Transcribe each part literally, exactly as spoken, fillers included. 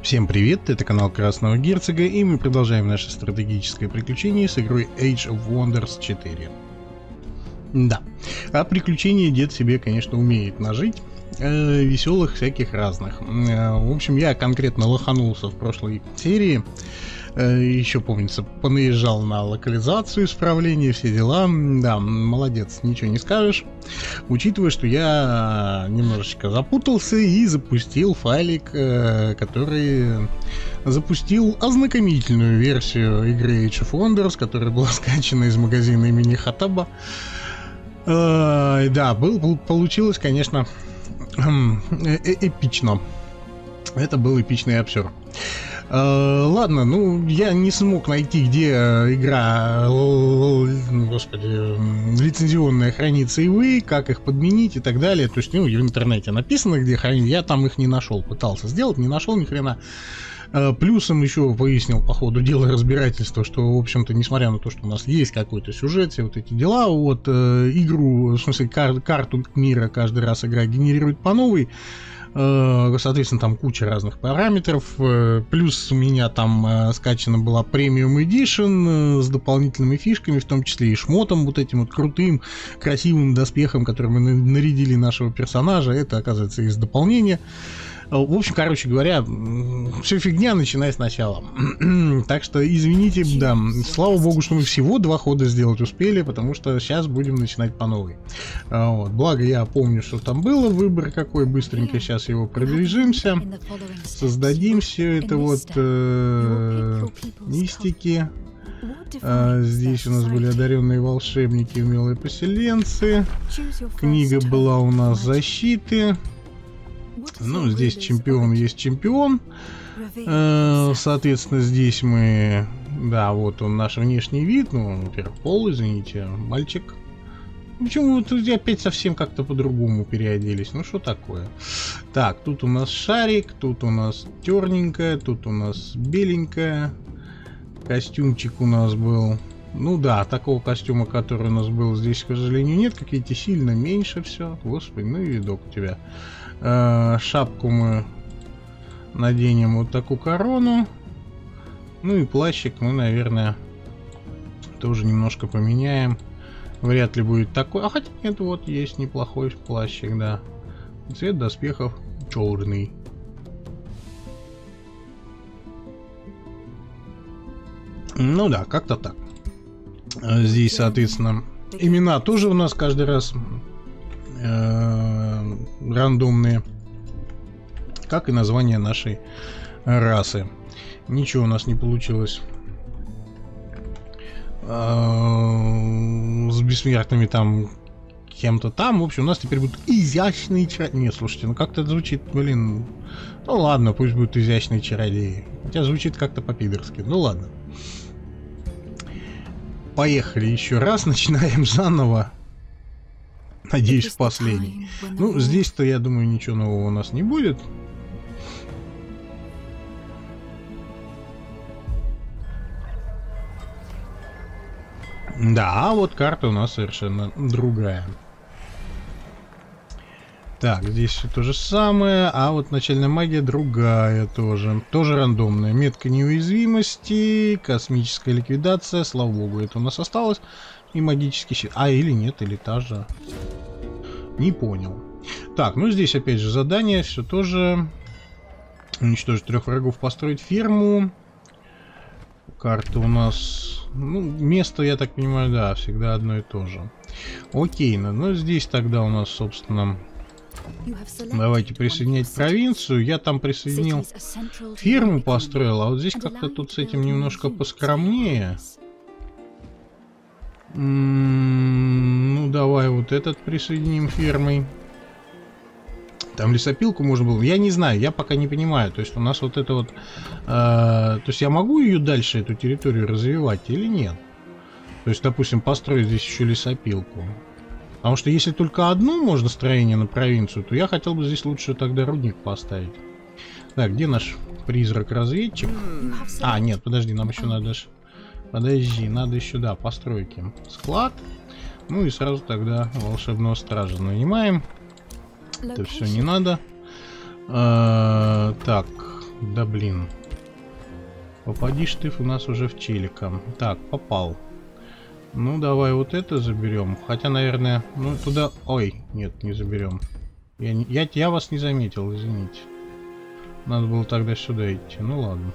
Всем привет, это канал Красного Герцога, и мы продолжаем наше стратегическое приключение с игрой Age of Wonders четыре. Да, а приключения дед себе, конечно, умеет нажить, э, веселых всяких разных. Э, в общем, я конкретно лоханулся в прошлой серии, э, еще, помнится, понаезжал на локализацию, исправление, все дела. Да, молодец, ничего не скажешь. Учитывая, что я немножечко запутался и запустил файлик, э, который запустил ознакомительную версию игры Age of Wonders, которая была скачана из магазина имени Хаттаба. Э, да, был, был, получилось, конечно, э, эпично. Это был эпичный обзор. Uh, ладно, ну, я не смог найти, где игра, господи, лицензионная хранится и вы, как их подменить и так далее. То есть, ну, в интернете написано, где хранить, я там их не нашел, пытался сделать, не нашел ни хрена. Uh, плюсом еще выяснил по ходу дела разбирательства, что, в общем-то, несмотря на то, что у нас есть какой-то сюжет, все вот эти дела, вот uh, игру, в смысле, кар- карту мира каждый раз игра генерирует по новой. Соответственно, там куча разных параметров. Плюс у меня там скачана была премиум эдишн с дополнительными фишками, в том числе и шмотом, вот этим вот крутым, красивым доспехом, которым мы нарядили нашего персонажа. Это, оказывается, из дополнения. В общем, короче говоря, все фигня, начиная сначала. Так что, извините, да, слава богу, что мы всего два хода сделать успели, потому что сейчас будем начинать по новой. Вот. Благо, я помню, что там было, выбор какой, быстренько сейчас его пробежимся, создадим все это вот э, мистики. А, здесь у нас были одаренные волшебники, умелые поселенцы. Книга была у нас защиты. Ну, здесь чемпион есть чемпион. Э, соответственно, здесь мы... Да, вот он, наш внешний вид. Ну, во-первых, пол, извините, мальчик. Почему вот опять совсем как-то по-другому переоделись? Ну, что такое? Так, тут у нас шарик, тут у нас черненькая, тут у нас беленькая. Костюмчик у нас был... Ну да, такого костюма, который у нас был, здесь, к сожалению, нет. Какие-то сильно меньше все. Господи, ну и видок у тебя. Э, шапку мы наденем вот такую корону. Ну и плащик мы, наверное, тоже немножко поменяем. Вряд ли будет такой. А хотя нет, вот есть неплохой плащик, да. Цвет доспехов черный. Ну да, как-то так. Здесь, соответственно, имена тоже у нас каждый раз э, рандомные, как и название нашей расы. Ничего у нас не получилось э, с бессмертными там кем-то там. В общем, у нас теперь будут изящные чародеи. Нет, слушайте, ну как-то звучит, блин. Ну ладно, пусть будут изящные чародеи. Хотя звучит как-то по-пидорски. Ну ладно. Поехали еще раз, начинаем заново. Надеюсь, в последний. Ну, здесь-то, я думаю, ничего нового у нас не будет. Да, а вот карта у нас совершенно другая. Так, здесь все то же самое, а вот начальная магия другая тоже. Тоже рандомная. Метка неуязвимости, космическая ликвидация, слава богу, это у нас осталось. И магический щит. А, или нет, или та же. Не понял. Так, ну здесь опять же задание, все тоже. Уничтожить трех врагов, построить ферму. Карта у нас... Ну, место, я так понимаю, да, всегда одно и то же. Окей, ну, ну здесь тогда у нас, собственно... Давайте присоединять провинцию. Я там присоединил ферму, построил, а вот здесь как-то тут с этим немножко поскромнее. М-м, ну давай вот этот присоединим фермой. Там лесопилку можно было. Я не знаю, я пока не понимаю. То есть у нас вот это вот... Э, то есть я могу ее дальше, эту территорию, развивать или нет? То есть, допустим, построить здесь еще лесопилку. Потому что если только одно можно строение на провинцию, то я хотел бы здесь лучше тогда рудник поставить. Так, где наш призрак-разведчик? А, нет, подожди, нам еще надо... Подожди, надо еще, да, постройки. Склад. Ну и сразу тогда волшебного стража нанимаем. Это все не надо. А, так, Да блин. Попадишь ты у нас уже в челика. Так, попал. Ну, давай вот это заберем. Хотя, наверное, ну туда... Ой, нет, не заберем. Я, не... я, я вас не заметил, извините. Надо было тогда сюда идти. Ну ладно.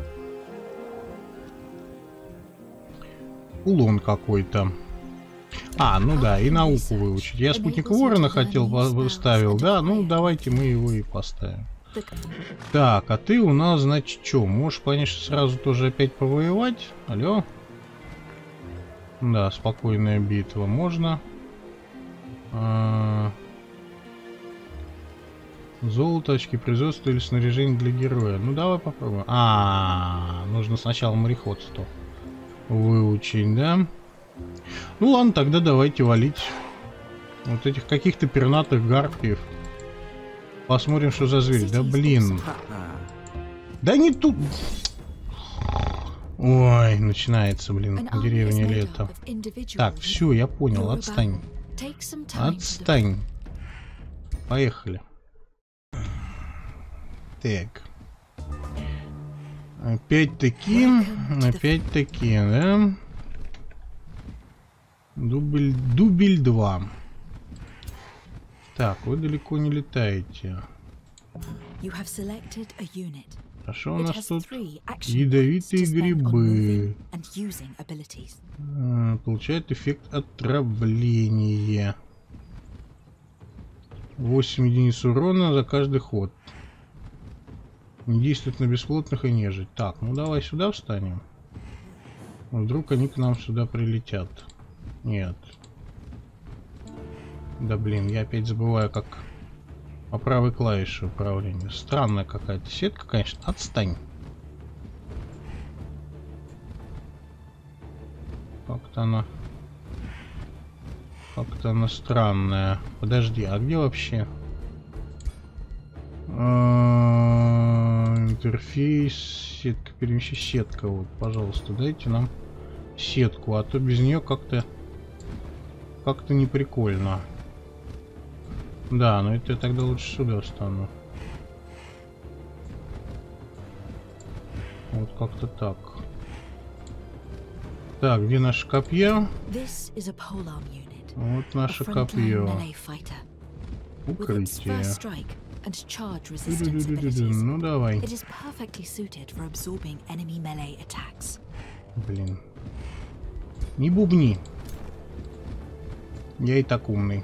Улон какой-то. А, ну да, и науку выучить. Я спутник Ворона хотел, поставил, да? Ну, давайте мы его и поставим. Так, а ты у нас, значит, что? Можешь, конечно, сразу тоже опять повоевать? Алло? Да, спокойная битва. Можно. А... Золото, очки производства или снаряжение для героя. Ну, давай попробуем. А, -а, -а нужно сначала мореходство выучить, да? Ну ладно, тогда давайте валить вот этих каких-то пернатых гарпиев. Посмотрим, что за зверь. Да блин. Да не тут. Ой, начинается, блин, деревня лето. Так, все, я понял, отстань. Отстань. Поехали. Так. Опять-таки, опять-таки, да? Дубль, дубль два. Так, вы далеко не летаете. А что у нас тут? Ядовитые грибы. А, получает эффект отравления. восемь единиц урона за каждый ход. Не действует на бесплотных и нежить. Так, ну давай сюда встанем. Вдруг они к нам сюда прилетят. Нет. Да блин, я опять забываю, как по правой клавише управления. Странная какая-то сетка, конечно. Отстань. Как-то она... Как-то она странная. Подожди, а где вообще... Интерфейс, сетка, перемещение, сетка, вот, пожалуйста, дайте нам сетку, а то без нее как-то как-то не прикольно. Да, но это я тогда лучше сюда встану. Вот как-то так. Так, где наше копье? Вот наше копье. Укрытие. Ну давай. Блин. Не бубни. Я и так умный.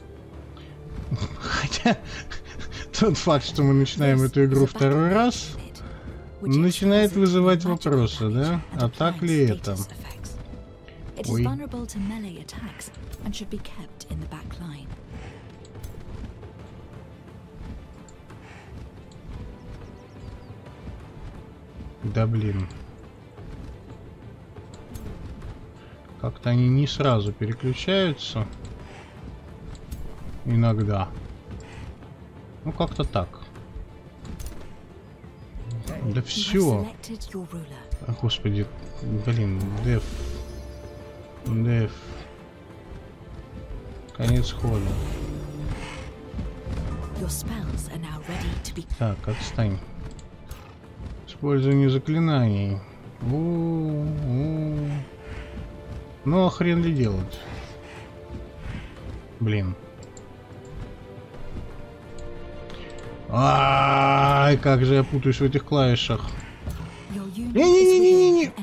Хотя тот факт, что мы начинаем эту игру второй раз, начинает вызывать вопросы, да? А так ли это? Ой. Да блин. Как-то они не сразу переключаются. Иногда. Ну как-то так. Да все. Господи, блин, деф. Деф. Конец хода. Так, отстань. Использование заклинаний. У-у-у. Ну, а хрен ли делать? Блин. Ай, как же я путаюсь в этих клавишах. Не-не-не-не-не-не.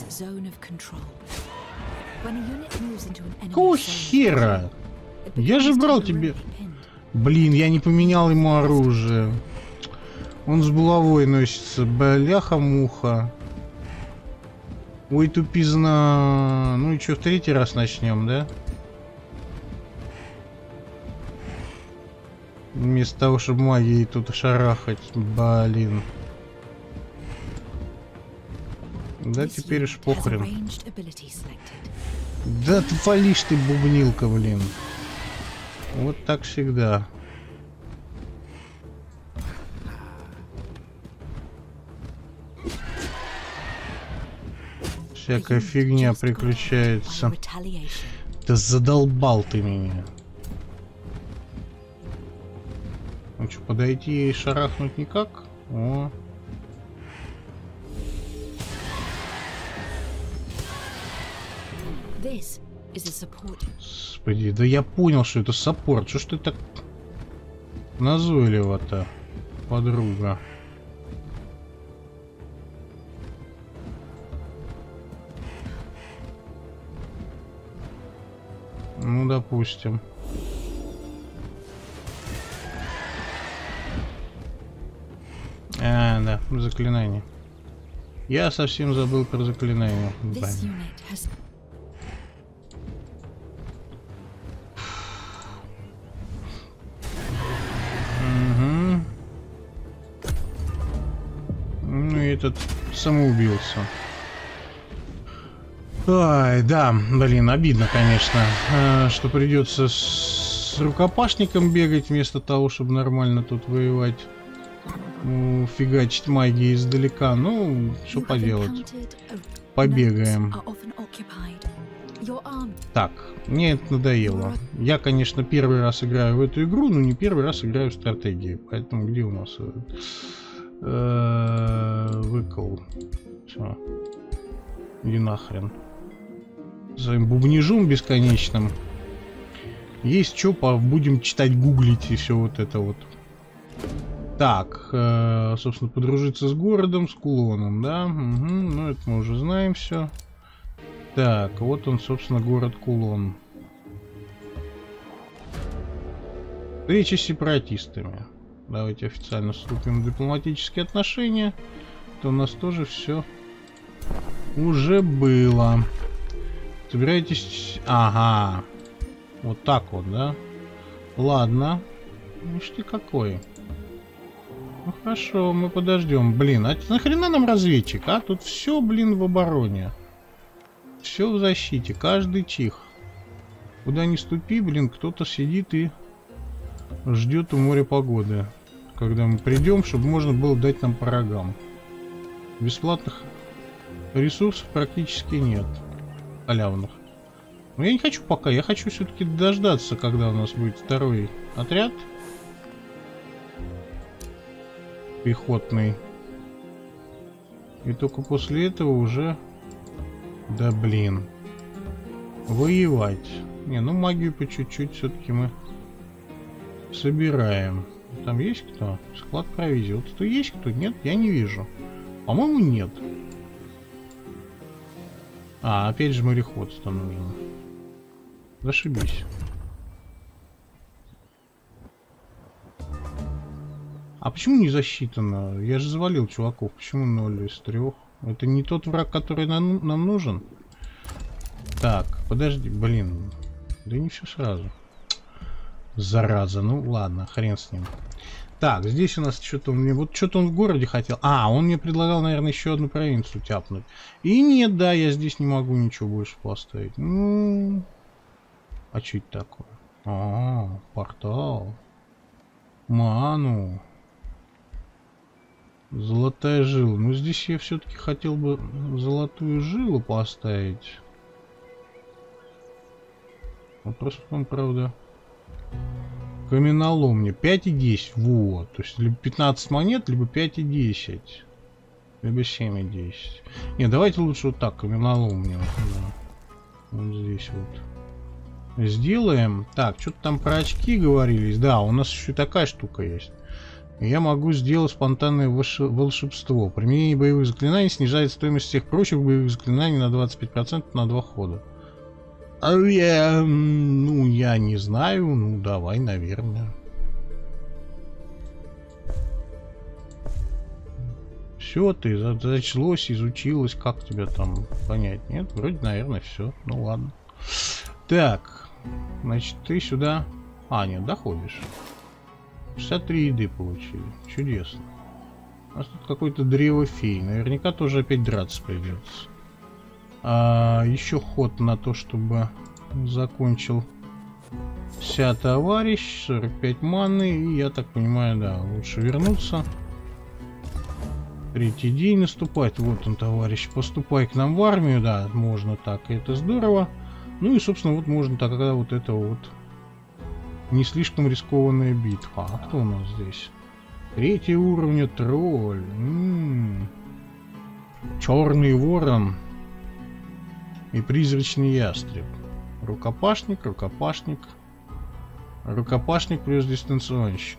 Какого хера? Я же брал тебе... Блин, я не поменял ему оружие. Он с булавой носится. Бляха-муха. Ой, тупизна. Ну и что, в третий раз начнем, да? Вместо того, чтобы магией тут шарахать. Блин. Да теперь уж похрен. Да ты фалишь ты, бубнилка, блин. Вот так всегда. Всякая фигня приключается. Да задолбал ты меня. Ну что, подойти и шарахнуть никак? О. Господи, да я понял, что это саппорт. Что ж ты так назойливо-то, подруга? Ну, допустим. А, да, заклинание. Я совсем забыл про заклинание. Угу. Ну и этот самоубился. Ай, да, блин, обидно, конечно, что придется с рукопашником бегать вместо того, чтобы нормально тут воевать. Ну, фигачить магией издалека. Ну, что поделать. Побегаем. Так, мне это надоело. Я, конечно, первый раз играю в эту игру, но не первый раз играю в стратегии. Поэтому где у нас выкол? Все. Иди нахрен. Своим бубнижом бесконечным. Есть что, будем читать, гуглить и все вот это вот. Так, э, собственно, подружиться с городом, с кулоном, да? Угу, ну, это мы уже знаем все. Так, вот он, собственно, город Кулон. Встреча с сепаратистами. Давайте официально вступим в дипломатические отношения. То у нас тоже все уже было. Собираетесь... Ага. Вот так вот, да? Ладно. Ишь ты какой. Ну хорошо, мы подождем. Блин, а нахрена нам разведчик, а? Тут все, блин, в обороне. Все в защите, каждый чих. Куда ни ступи, блин, кто-то сидит и ждет у моря погоды. Когда мы придем, чтобы можно было дать нам по рогам. Бесплатных ресурсов практически нет. Халявных. Но я не хочу пока, я хочу все-таки дождаться, когда у нас будет второй отряд. Пехотный. И только после этого уже... Да блин. Воевать. Не, ну магию по чуть-чуть все-таки мы собираем. Там есть кто? Склад провизии. Вот что есть кто? Нет, я не вижу. По-моему, нет. А, опять же мореходство нужно. Зашибись. А почему не засчитано? Я же завалил чуваков. Почему ноль из трех? Это не тот враг, который нам, нам нужен? Так, подожди, блин. Да не все сразу. Зараза, ну ладно, хрен с ним. Так, здесь у нас что-то он мне... Вот что-то он в городе хотел. А, он мне предлагал, наверное, еще одну провинцию тяпнуть. И нет, да, я здесь не могу ничего больше поставить. Ну... А что это такое? А, портал. Ману. Золотая жила. Ну, здесь я все-таки хотел бы золотую жилу поставить. Вопрос в том, правда... Каменоломня. пять и десять. Вот. То есть, либо пятнадцать монет, либо пять и десять. Либо семь и десять. Не, давайте лучше вот так. Каменоломню. Да. Вот здесь вот. Сделаем. Так, что-то там про очки говорились. Да, у нас еще такая штука есть. Я могу сделать спонтанное волшебство. Применение боевых заклинаний снижает стоимость всех прочих боевых заклинаний на двадцать пять процентов на два хода. А я... Ну, я не знаю. Ну, давай, наверное. Все, ты зачлось, изучилось. Как тебя там понять? Нет? Вроде, наверное, все. Ну, ладно. Так. Значит, ты сюда... А, нет, доходишь. шестьдесят три еды получили. Чудесно. У нас тут какой-то древо фей. Наверняка тоже опять драться придется. А, еще ход на то, чтобы закончил вся товарищ. сорок пять маны. И я так понимаю, да, лучше вернуться. Третий день наступает. Вот он, товарищ. Поступай к нам в армию. Да, можно так. Это здорово. Ну и, собственно, вот можно так, когда вот это вот не слишком рискованная битва. А кто у нас здесь? Третий уровня тролль. М-м-м. Черный ворон. И призрачный ястреб. Рукопашник, рукопашник. Рукопашник плюс дистанционщик.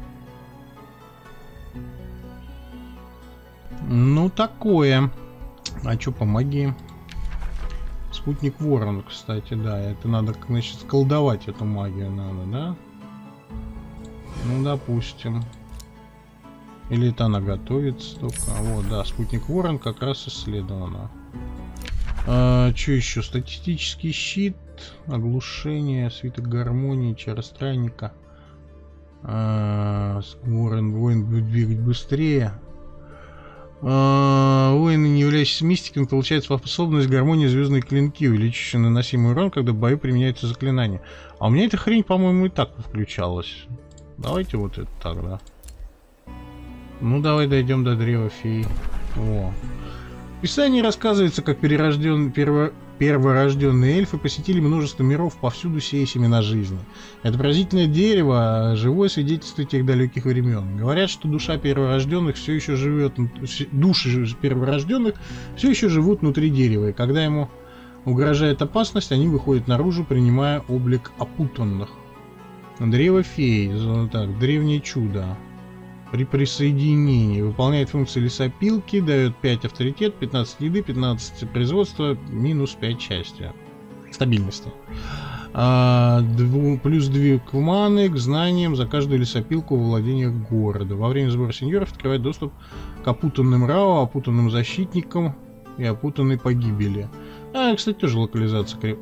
Ну, такое. А что по магии? Спутник Ворон, кстати, да. Это надо, значит, колдовать эту магию надо, да? Ну, допустим. Или это она готовится только. Вот, да, спутник Ворон как раз исследована. А, что еще? Статистический щит, оглушение, свиток гармонии, чара странника. А, Ворон, воин будет двигать быстрее. А, воины, не являясь мистиками, получают способность гармонии звездные клинки, увеличивающие наносимый урон, когда в бою применяется заклинание. А у меня эта хрень, по-моему, и так включалась. Давайте вот это тогда. Ну, давай дойдем до древа фей. О. В Писании рассказывается, как перерожден... перво... перворожденные эльфы посетили множество миров, повсюду сея семена жизни. Это поразительное дерево, живое свидетельство тех далеких времен. Говорят, что душа перворожденных все еще живет... Души перворожденных все еще живут внутри дерева, и когда ему угрожает опасность, они выходят наружу, принимая облик опутанных. Древо фей. Так, древнее чудо. При присоединении выполняет функции лесопилки, дает пять авторитет, пятнадцать еды, пятнадцать производства, минус пять счастья. Стабильности. А, дву, плюс две к маны, к знаниям за каждую лесопилку во владениях города. Во время сбора сеньоров открывает доступ к опутанным Рао, опутанным защитникам и опутанной погибели. А, кстати, тоже локализация креп.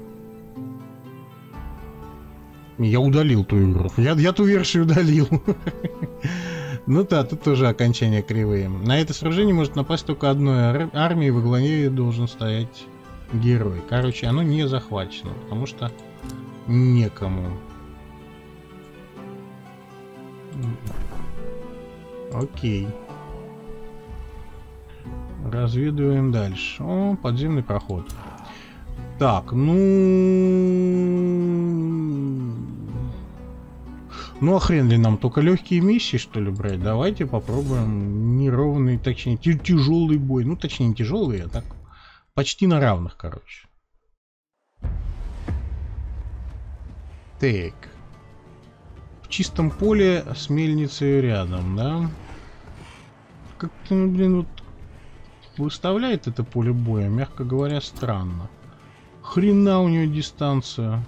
Я удалил ту игру. Я, я ту версию удалил. Ну да, тут тоже окончания кривые. На это сражение может напасть только одной ар армии, во главе должен стоять герой. Короче, оно не захвачено, потому что некому. Окей. Разведываем дальше. О, подземный проход. Так, ну... Ну, а хрен ли нам только легкие миссии, что ли, брать? Давайте попробуем неровный, точнее, тяжелый бой. Ну, точнее, не тяжелый, а так почти на равных, короче. Так. В чистом поле с мельницей рядом, да? Как-то, ну, блин, вот выставляет это поле боя, мягко говоря, странно. Хрена у него дистанция.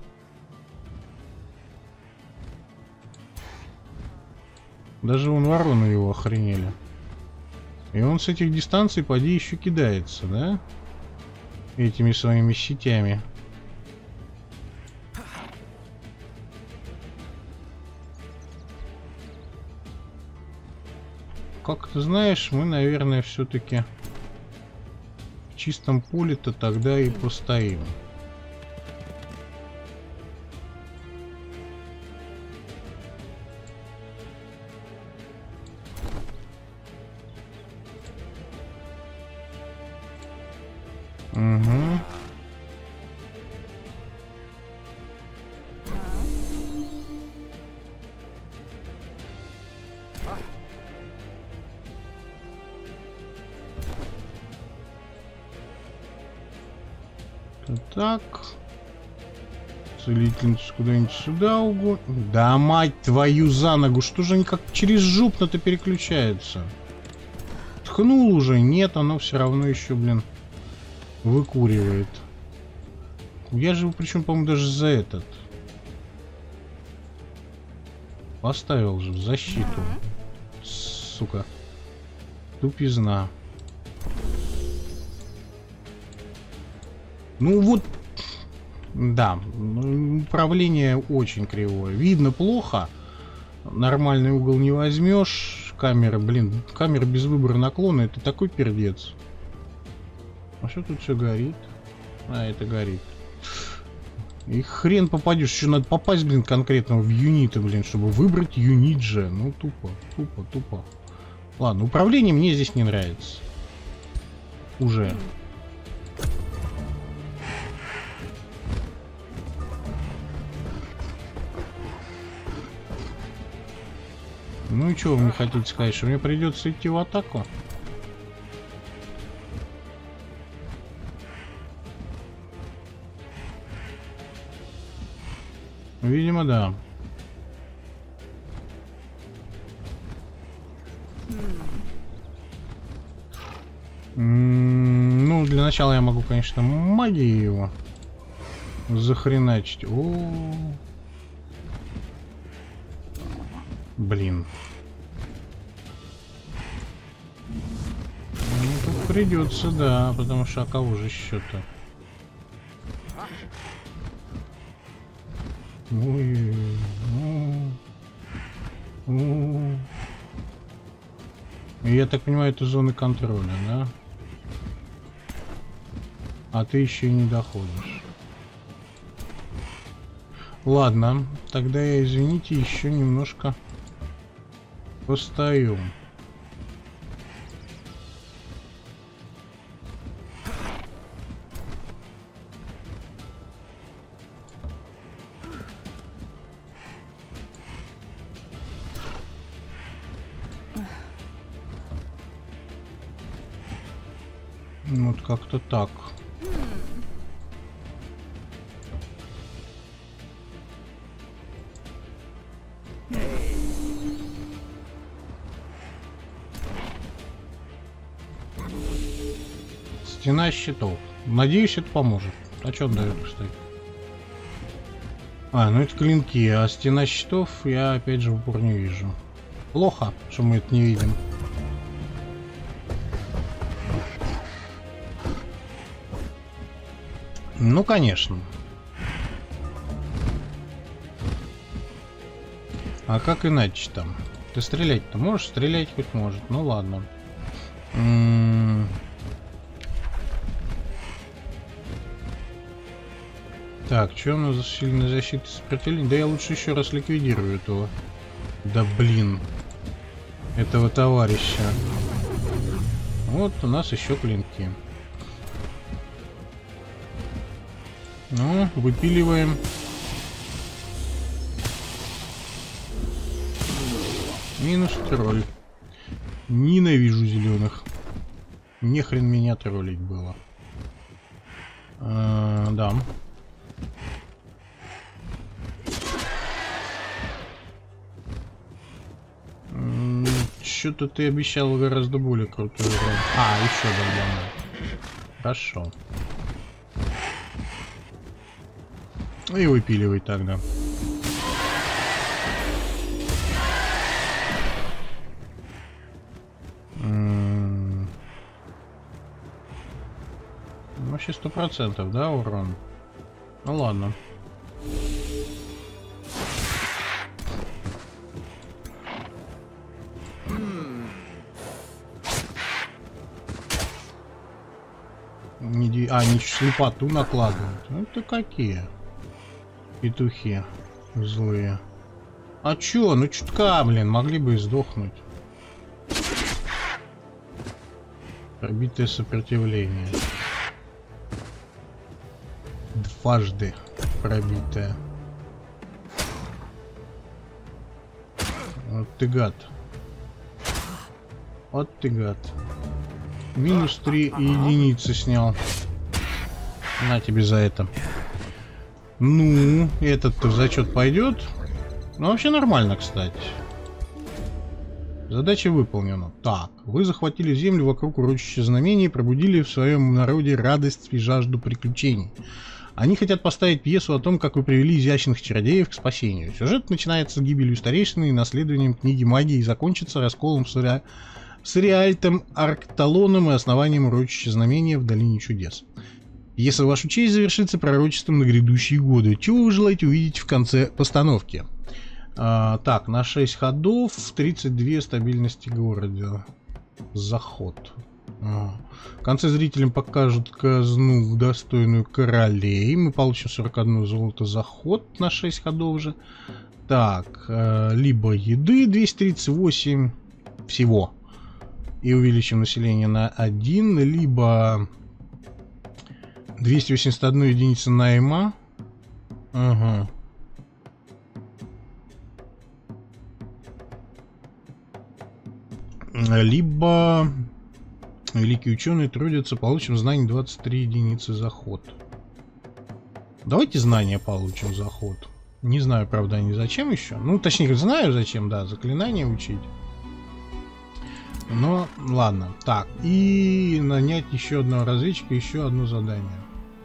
Даже вон вороны его охренели. И он с этих дистанций, поди, еще кидается, да? Этими своими сетями. Как ты знаешь, мы, наверное, все-таки в чистом поле-то тогда и постоим. Угу. Так. Целительницу куда-нибудь сюда угодно. Да мать твою за ногу, что же они как через жопно-то переключаются? Ткнул уже, нет, оно все равно еще, блин, выкуривает. Я же, причем, по-моему, даже за этот поставил же в защиту. Сука. Тупизна. Ну вот, да, управление очень кривое. Видно плохо. Нормальный угол не возьмешь. Камера, блин, камера без выбора наклона, это такой пердец. А что тут все горит? А, это горит. И хрен попадешь. Еще надо попасть, блин, конкретно в юниты, блин, чтобы выбрать юнит же. Ну, тупо, тупо, тупо. Ладно, управление мне здесь не нравится. Уже. Ну и что вы мне хотите сказать, что мне придется идти в атаку? Видимо, да. М-м, ну, для начала я могу, конечно, магией его захреначить. О-о-о. Блин. Ну, тут придется, да, потому что а кого же еще-то? Ой, я так понимаю, это зоны контроля, да? А ты еще и не доходишь. Ладно, тогда я, извините, еще немножко постою. Вот как-то так. Стена щитов. Надеюсь, это поможет. А что он дает, кстати? А, ну это клинки, а стена щитов я опять же в упор не вижу. Плохо, что мы это не видим. Ну, конечно. А как иначе там? Ты стрелять-то можешь? Стрелять хоть может. Ну ладно. М-м- так, что у нас за сильная защита сопротивления? Да я лучше еще раз ликвидирую этого. Да блин. Этого товарища. Вот у нас еще клинки. Ну, выпиливаем. Минус тролль. Ненавижу зеленых. Не хрен меня троллить было. А, да. Что-то ты обещал гораздо более крутой урон. А, еще добавил. Хорошо. И выпиливай тогда. М-м- вообще сто процентов, да, урон? Ну ладно. Не, а, они слепоту накладывают. Ну это какие? Петухи злые. А чё? Ну чутка, блин, могли бы и сдохнуть. Пробитое сопротивление. Дважды пробитое. Вот ты гад. Вот ты гад. Минус три единицы снял. На тебе за это. Ну, этот-то в зачет пойдет. Ну, вообще нормально, кстати. Задача выполнена. Так, вы захватили землю вокруг урочища знамений и пробудили в своем народе радость и жажду приключений. Они хотят поставить пьесу о том, как вы привели изящных чародеев к спасению. Сюжет начинается с гибелью старейшины и наследованием книги магии и закончится расколом с, ре... с Реальтом Аркталоном и основанием урочища знамения в Долине Чудес. Если вашу честь завершится пророчеством на грядущие годы, чего вы желаете увидеть в конце постановки? А, так, на шесть ходов, тридцать две стабильности города. Заход. А. В конце зрителям покажут казну, достойную королей. Мы получим сорок одно золото за ход на шесть ходов уже. Так, а, либо еды двести тридцать восемь всего. И увеличим население на один, либо двести восемьдесят одна единица найма. Ага. Либо великие ученые трудятся, получим знания двадцать три единицы за ход. Давайте знания получим за ход. Не знаю, правда, они зачем еще. Ну, точнее, знаю зачем, да, заклинания учить. Но, ладно. Так, и нанять еще одного разведчика, еще одно задание.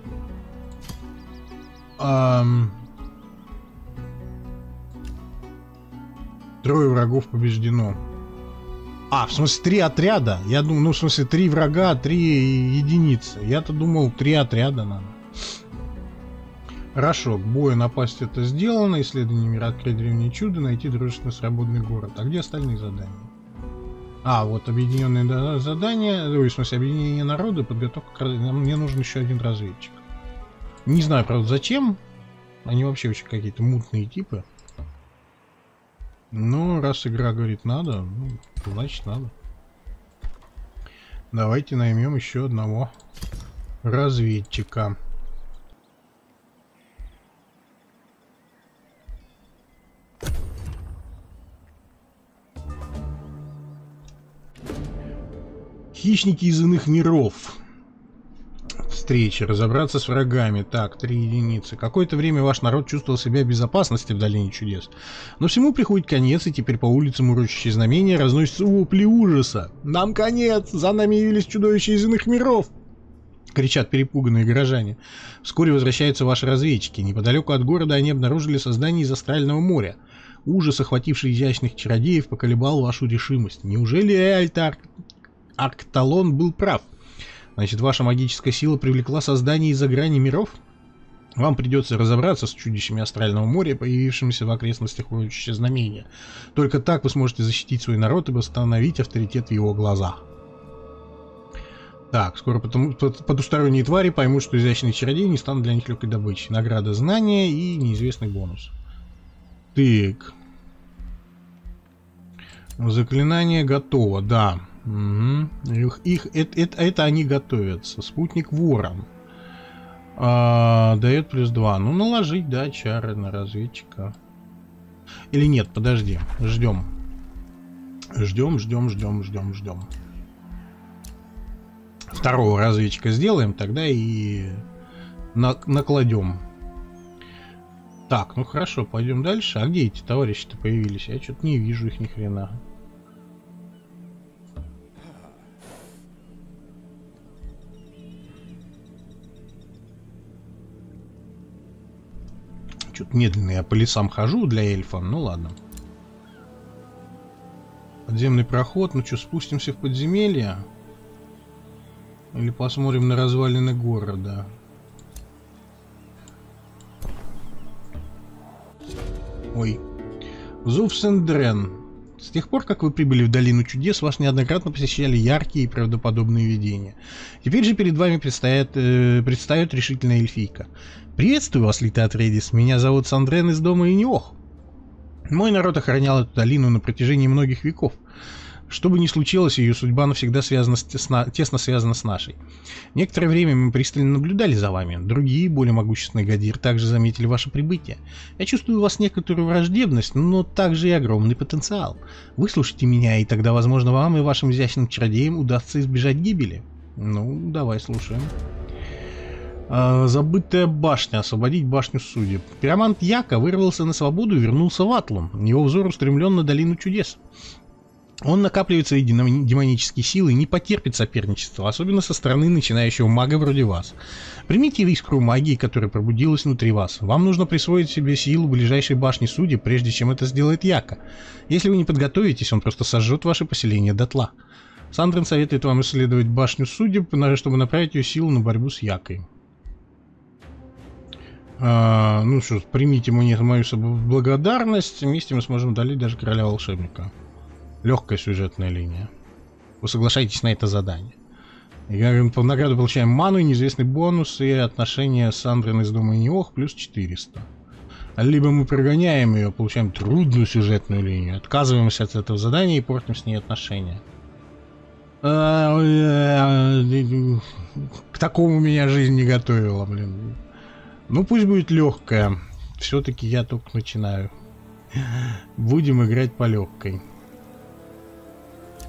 Ам... Трое врагов побеждено. А, в смысле, три отряда? Я думаю, ну, в смысле, три врага, три единицы. Я-то думал, три отряда надо. Хорошо, к бою напасть это сделано. Исследование мира, открыть древнее чудо, найти дружественно свободный город. А где остальные задания? А, вот объединенные задания. Ой, в смысле, объединение народа, подготовка. Мне нужен еще один разведчик. Не знаю, правда, зачем. Они вообще очень какие-то мутные типы. Но раз игра говорит надо, ну, значит надо. Давайте наймем еще одного разведчика. Хищники из иных миров. Встречи. Разобраться с врагами. Так, три единицы. Какое-то время ваш народ чувствовал себя в безопасности в Долине Чудес. Но всему приходит конец, и теперь по улицам урочащие знамения разносятся вопли ужаса. «Нам конец! За нами явились чудовища из иных миров!» Кричат перепуганные горожане. Вскоре возвращаются ваши разведчики. Неподалеку от города они обнаружили создание из астрального моря. Ужас, охвативший изящных чародеев, поколебал вашу решимость. Неужели Эльтар Аркталон был прав? Значит, ваша магическая сила привлекла создание из-за грани миров? Вам придется разобраться с чудищами астрального моря, появившимися в окрестностях урочища знамения. Только так вы сможете защитить свой народ и восстановить авторитет в его глазах. Так, скоро потом, потусторонние твари поймут, что изящные чародеи не станут для них легкой добычей. Награда знания и неизвестный бонус. Так. Заклинание готово, да. Угу. Их, их, это, это, это они готовятся. Спутник Ворон. А, дает плюс два. Ну, наложить, да, чары на разведчика. Или нет, подожди. Ждем. Ждем, ждем, ждем, ждем, ждем. Второго разведчика сделаем, тогда и на накладем. Так, ну хорошо, пойдем дальше. А где эти товарищи-то появились? Я что-то не вижу их ни хрена. Что-то медленно я по лесам хожу для эльфа. Ну ладно. Подземный проход. Ну что, спустимся в подземелье? Или посмотрим на развалины города? Ой. Зувсендрен. С тех пор, как вы прибыли в Долину Чудес, вас неоднократно посещали яркие и правдоподобные видения. Теперь же перед вами предстоит, э, предстает решительная эльфийка. Приветствую вас, Лита Атрейдис. Меня зовут Сандрен из дома Иниох. Мой народ охранял эту долину на протяжении многих веков. Что бы ни случилось, ее судьба навсегда связана с тесно, тесно связана с нашей. Некоторое время мы пристально наблюдали за вами. Другие, более могущественные Гадир, также заметили ваше прибытие. Я чувствую у вас некоторую враждебность, но также и огромный потенциал. Выслушайте меня, и тогда, возможно, вам и вашим изящным чародеям удастся избежать гибели. Ну, давай слушаем. А, забытая башня. Освободить башню судеб. Пиромант Яка вырвался на свободу и вернулся в Атлум. Его взор устремлен на Долину Чудес. Он накапливает свои демонические силы и не потерпит соперничества, особенно со стороны начинающего мага вроде вас. Примите искру магии, которая пробудилась внутри вас. Вам нужно присвоить себе силу ближайшей башни судеб, прежде чем это сделает Яка. Если вы не подготовитесь, он просто сожжет ваше поселение дотла. Сандрен советует вам исследовать башню судеб, чтобы направить ее силу на борьбу с Якой. А, ну что ж, примите мне мою благодарность. Вместе мы сможем удалить даже короля волшебника. Легкая сюжетная линия. Вы соглашаетесь на это задание. И, по награду получаем ману, неизвестный бонус и отношения с Андрен из дома Иниох плюс четыреста. Либо мы прогоняем ее, получаем трудную сюжетную линию, отказываемся от этого задания и портим с ней отношения. К такому меня жизнь не готовила, блин. Ну пусть будет легкая. Все-таки я только начинаю. Будем играть по легкой.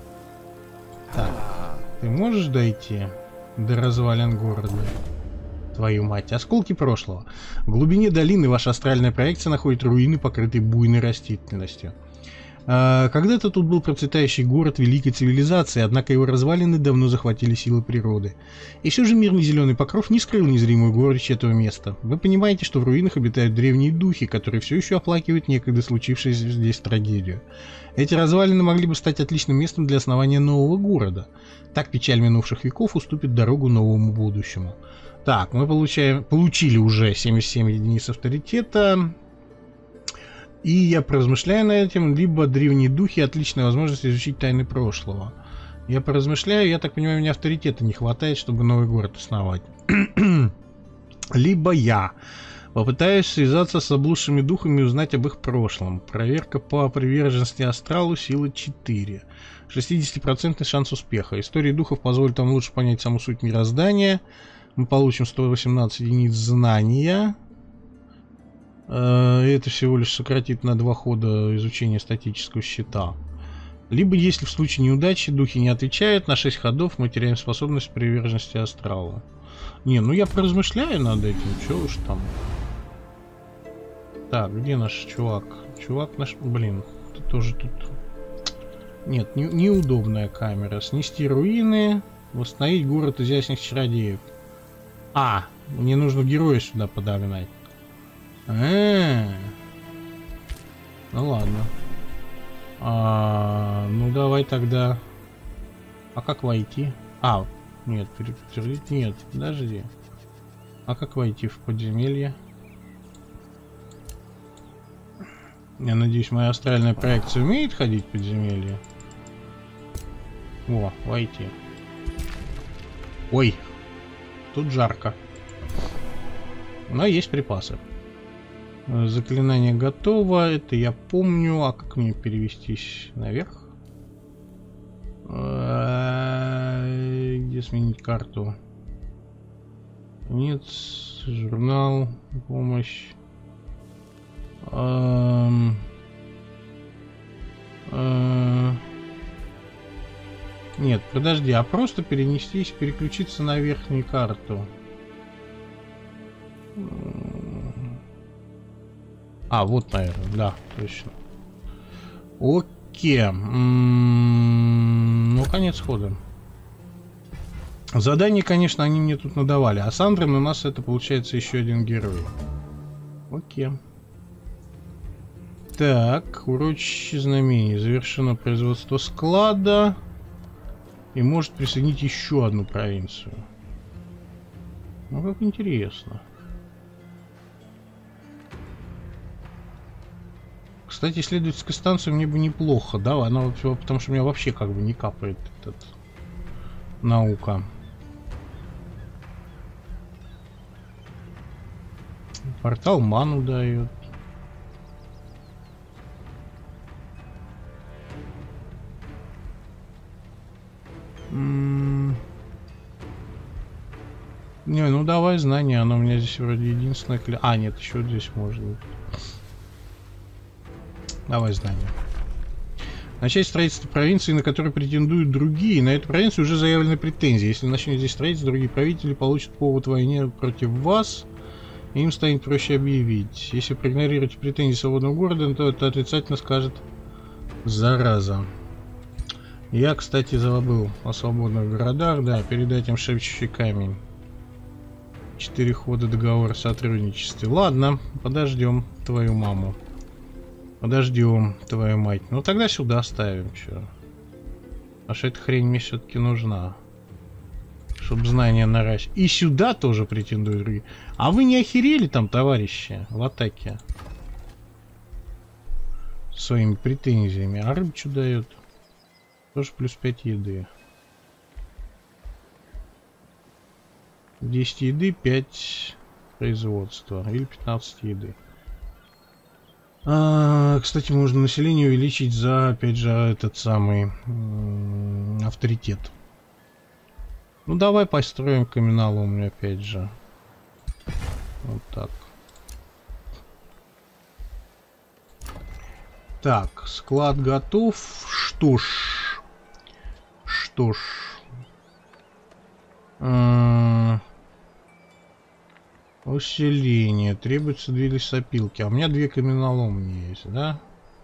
Так, ты можешь дойти до развалин города? Твою мать, осколки прошлого. В глубине долины ваша астральная проекция находит руины, покрытые буйной растительностью. А, когда-то тут был процветающий город великой цивилизации, однако его развалины давно захватили силы природы. И все же мирный зеленый покров не скрыл незримую горечь этого места. Вы понимаете, что в руинах обитают древние духи, которые все еще оплакивают некогда случившуюся здесь трагедию. Эти развалины могли бы стать отличным местом для основания нового города. Так печаль минувших веков уступит дорогу новому будущему. Так, мы получаем, получили уже семьдесят семь единиц авторитета. И я поразмышляю над этим, либо древние духи — отличная возможность изучить тайны прошлого. Я поразмышляю, я так понимаю, мне авторитета не хватает, чтобы новый город основать. Либо я попытаюсь связаться с заблудшими духами и узнать об их прошлом. Проверка по приверженности астралу, сила четыре. шестидесятипроцентный шанс успеха. История духов позволит вам лучше понять саму суть мироздания. Мы получим сто восемнадцать единиц знания. Это всего лишь сократит на два хода изучение статического щита. Либо, если в случае неудачи духи не отвечают, на шесть ходов мы теряем способность приверженности астрала. Не, ну я поразмышляю над этим, чё уж там. Так, где наш чувак? Чувак наш... Блин, ты тоже тут... Нет, не, неудобная камера. Снести руины, восстановить город изящных чародеев. А, мне нужно героя сюда подогнать. А-а-а. Ну ладно. А, ну давай тогда. А как войти? А, нет, переподтвердить нет. Подожди. А как войти в подземелье? Я надеюсь, моя астральная проекция умеет ходить в подземелье. О, войти. Ой, тут жарко. Но есть припасы. Заклинание готово, это я помню. А как мне перевестись наверх? Где сменить карту? Нет, журнал, помощь. Эм... Эм... Нет, подожди, а просто перенестись, переключиться на верхнюю карту. А, вот, наверное, да, точно. Окей. М-м-м, ну, конец хода. Задания, конечно, они мне тут надавали. А Сандрин у нас это, получается, еще один герой. Окей. Так, урочище знамений. Завершено производство склада. И может присоединить еще одну провинцию. Ну, как интересно. Кстати, исследовательская станция мне бы неплохо, да? Она вообще, потому что у меня вообще как бы не капает этот наука. Портал ману дает. М-м- Не, ну давай знания, оно у меня здесь вроде единственное. А, нет, еще здесь может быть. Давай знания. Начать строительство провинции, на которую претендуют другие. На эту провинцию уже заявлены претензии. Если начнете здесь строительство, другие правители получат повод войне против вас. И им станет проще объявить. Если проигнорируете претензии свободного города, то это отрицательно скажет зараза. Я, кстати, забыл о свободных городах. Да, передать им шепчущий камень. Четыре хода договора о сотрудничестве. Ладно, подождем твою маму. Подождем твою мать. Ну тогда сюда ставим. Чё? А что эта хрень мне все-таки нужна? Чтобы знания наращивать. И сюда тоже претендуют. А вы не охерели там, товарищи, в атаке? Своими претензиями. А рыб что дает? Тоже плюс пять еды. десять еды, пять производства. Или пятнадцать еды. А, кстати, можно население увеличить за, опять же, этот самый авторитет. Ну, давай построим каменоломню, опять же. Вот так. Так, склад готов. Что ж. Что ж. А, Усиление. Требуется две лесопилки. А у меня две каменоломни есть, да?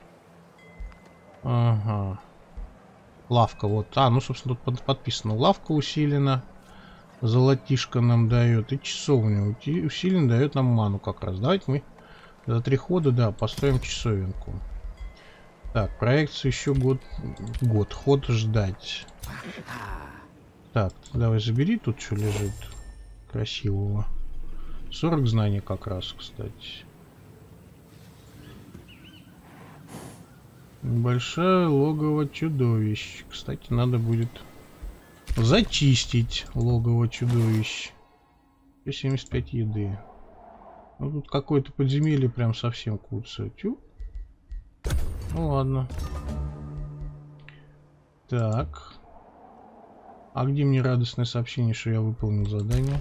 Ага. Лавка, вот. А, ну, собственно, тут под, подписано. Лавка усилена. Золотишко нам дает. И часовня усиленно дает нам ману как раз. Давайте мы за три хода, да, построим часовенку. Так, проекцию еще год. Год. Ход ждать. Так, давай забери, тут что лежит красивого. сорок знаний как раз, кстати. Большое логово чудовищ. Кстати, надо будет зачистить логово чудовищ. семьдесят пять еды. Ну, тут какое-то подземелье прям совсем куцает. Тю. Ну ладно. Так. А где мне радостное сообщение, что я выполнил задание?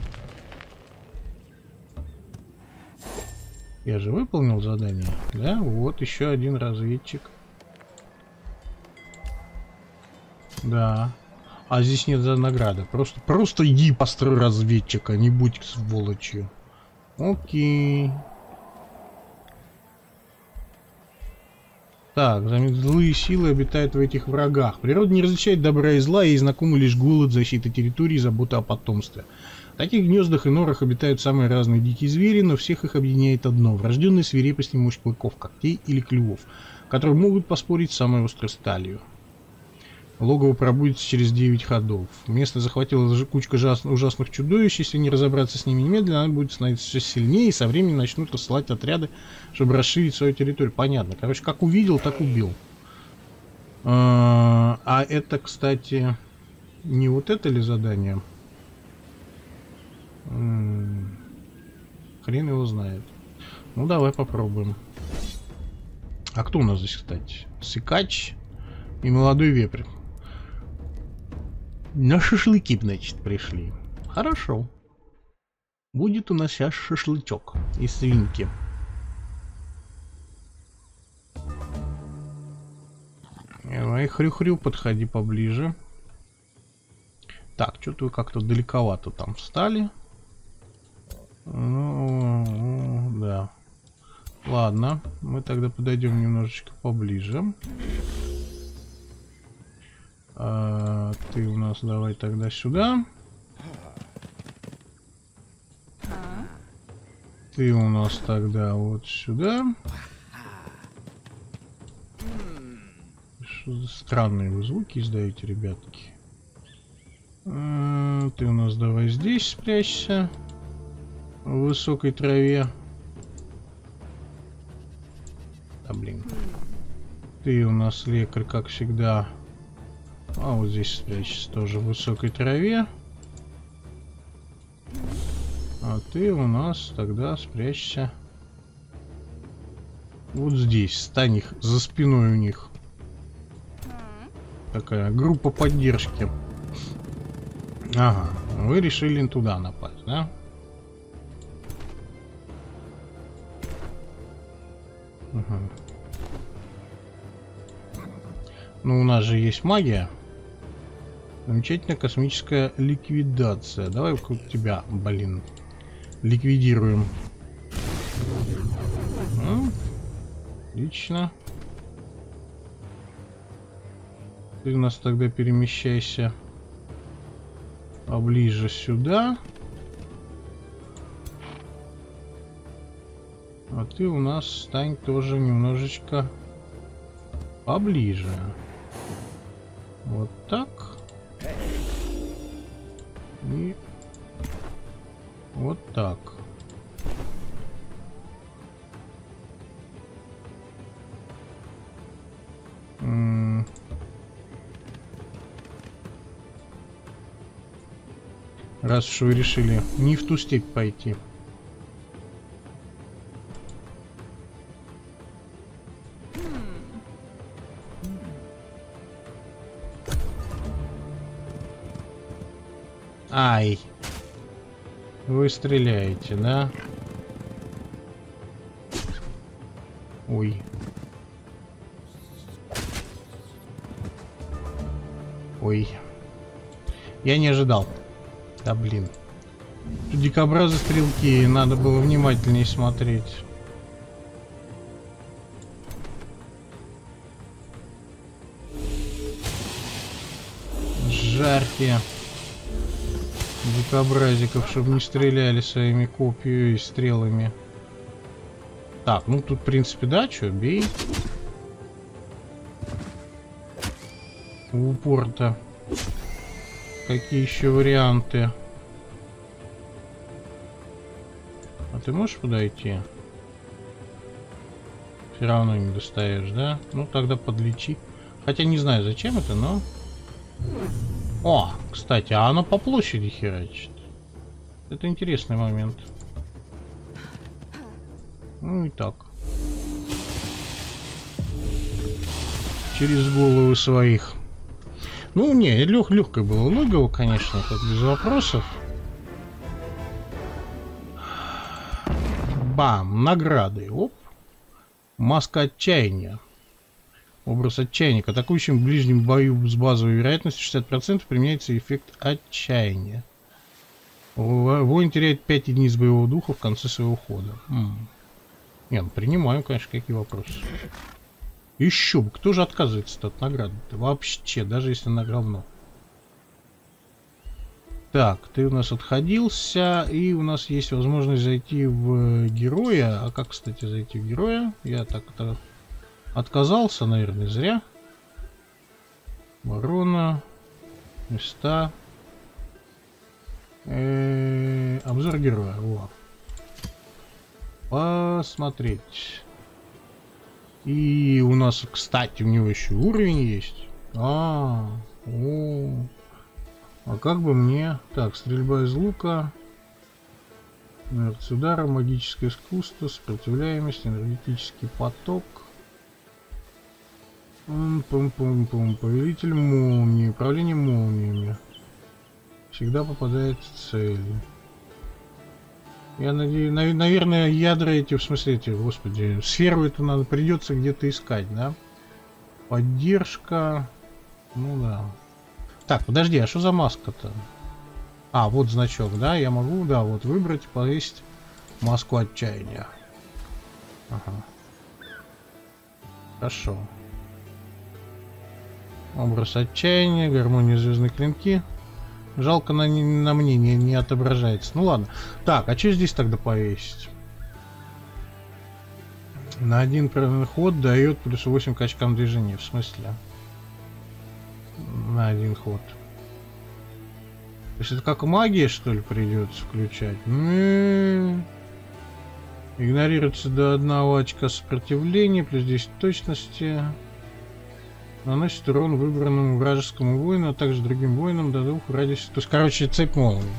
Я же выполнил задание. Да, вот еще один разведчик. Да. А здесь нет за награды. Просто, просто иди построй разведчика, не будь сволочью. Окей. Так, злые силы обитают в этих врагах. Природа не различает добра и зла, ей знакомы лишь голод, защита территории и забота о потомстве. В таких гнездах и норах обитают самые разные дикие звери, но всех их объединяет одно – врожденная свирепость и мощь клыков, когтей или клювов, которые могут поспорить с самой острой сталью. Логово пробудется через девять ходов. Место захватило кучка ужасных чудовищ. Если не разобраться с ними немедленно, она будет становиться все сильнее, и со временем начнут рассылать отряды, чтобы расширить свою территорию. Понятно. Короче, как увидел, так убил. А, а это, кстати, не вот это ли задание? М-м, хрен его знает. Ну, давай попробуем. А кто у нас здесь, кстати? Сыкач и молодой вепрь. На шашлыки, значит, пришли. Хорошо. Будет у нас сейчас шашлычок из свинки. Давай, хрю-хрю, подходи поближе. Так, что-то вы как-то далековато там встали. Ну, да. Ладно, мы тогда подойдем немножечко поближе. А, ты у нас давай тогда сюда. Ты у нас тогда вот сюда. Что за странные вы звуки издаете, ребятки? А, ты у нас давай здесь спрячься. В высокой траве. Да блин. Ты у нас лекарь, как всегда. А вот здесь спрячься тоже в высокой траве. А ты у нас тогда спрячься вот здесь. Стань их за спиной у них. Такая группа поддержки. Ага, вы решили туда напасть, да? Угу. Ну, у нас же есть магия. Замечательная космическая ликвидация. Давай вокруг тебя, блин, ликвидируем. Ну, отлично. Ты у нас тогда перемещайся поближе сюда. А ты у нас стань тоже немножечко поближе. Вот так. И вот так. М-м. Раз уж вы решили не в ту степь пойти. Ай. Вы стреляете, да? Ой. Ой. Я не ожидал. Да блин. Дикобразы стрелки, надо было внимательнее смотреть. Жарьте дикобразиков, чтобы не стреляли своими копьями и стрелами. Так, ну тут в принципе да, что, бей. В упор-то. Какие еще варианты? А ты можешь подойти? Все равно не достаешь, да? Ну тогда подлечи. Хотя не знаю зачем это, но... О, кстати, а оно по площади херачит. Это интересный момент. Ну и так. Через головы своих. Ну, не, лег, легкое было логово, конечно, тут без вопросов. Бам, награды. Оп. Маска отчаяния. Образ отчаяния. К атакующим в ближнем бою с базовой вероятностью шестьдесят процентов применяется эффект отчаяния. Воин теряет пять единиц боевого духа в конце своего хода. М. Не, ну принимаю, конечно, какие вопросы. Еще бы, кто же отказывается от награды-то? Вообще, даже если она говно. Так, ты у нас отходился, и у нас есть возможность зайти в героя. А как, кстати, зайти в героя? Я так-то отказался, наверное, зря. Ворона. Места. Э-э, обзор героя. Во. Посмотреть. И у нас, кстати, у него еще уровень есть. А, о. А как бы мне... Так, стрельба из лука. Смерть удара, магическое искусство, сопротивляемость, энергетический поток. Пум-пум-пум-пум. Повелитель молнии. Управление молниями. Всегда попадает в цель. Я надеюсь, нав наверное, ядра эти, в смысле эти, господи, сферу эту надо придется где-то искать, да? Поддержка. Ну да. Так, подожди, а что за маска-то? А, вот значок, да? Я могу, да, вот выбрать, повесить маску отчаяния. Ага. Хорошо. Образ отчаяния, гармония звездные клинки. Жалко, на, на мне не, не отображается. Ну ладно. Так, а что здесь тогда повесить? На один правильный ход дает плюс восемь к очкам движения. В смысле? На один ход. То есть это как магия, что ли, придется включать? М-м-м. Игнорируется до одного очка сопротивления, плюс десять точности. Наносит урон выбранному вражескому воину, а также другим воинам до двух в радиусе. То есть, короче, цепь молнии.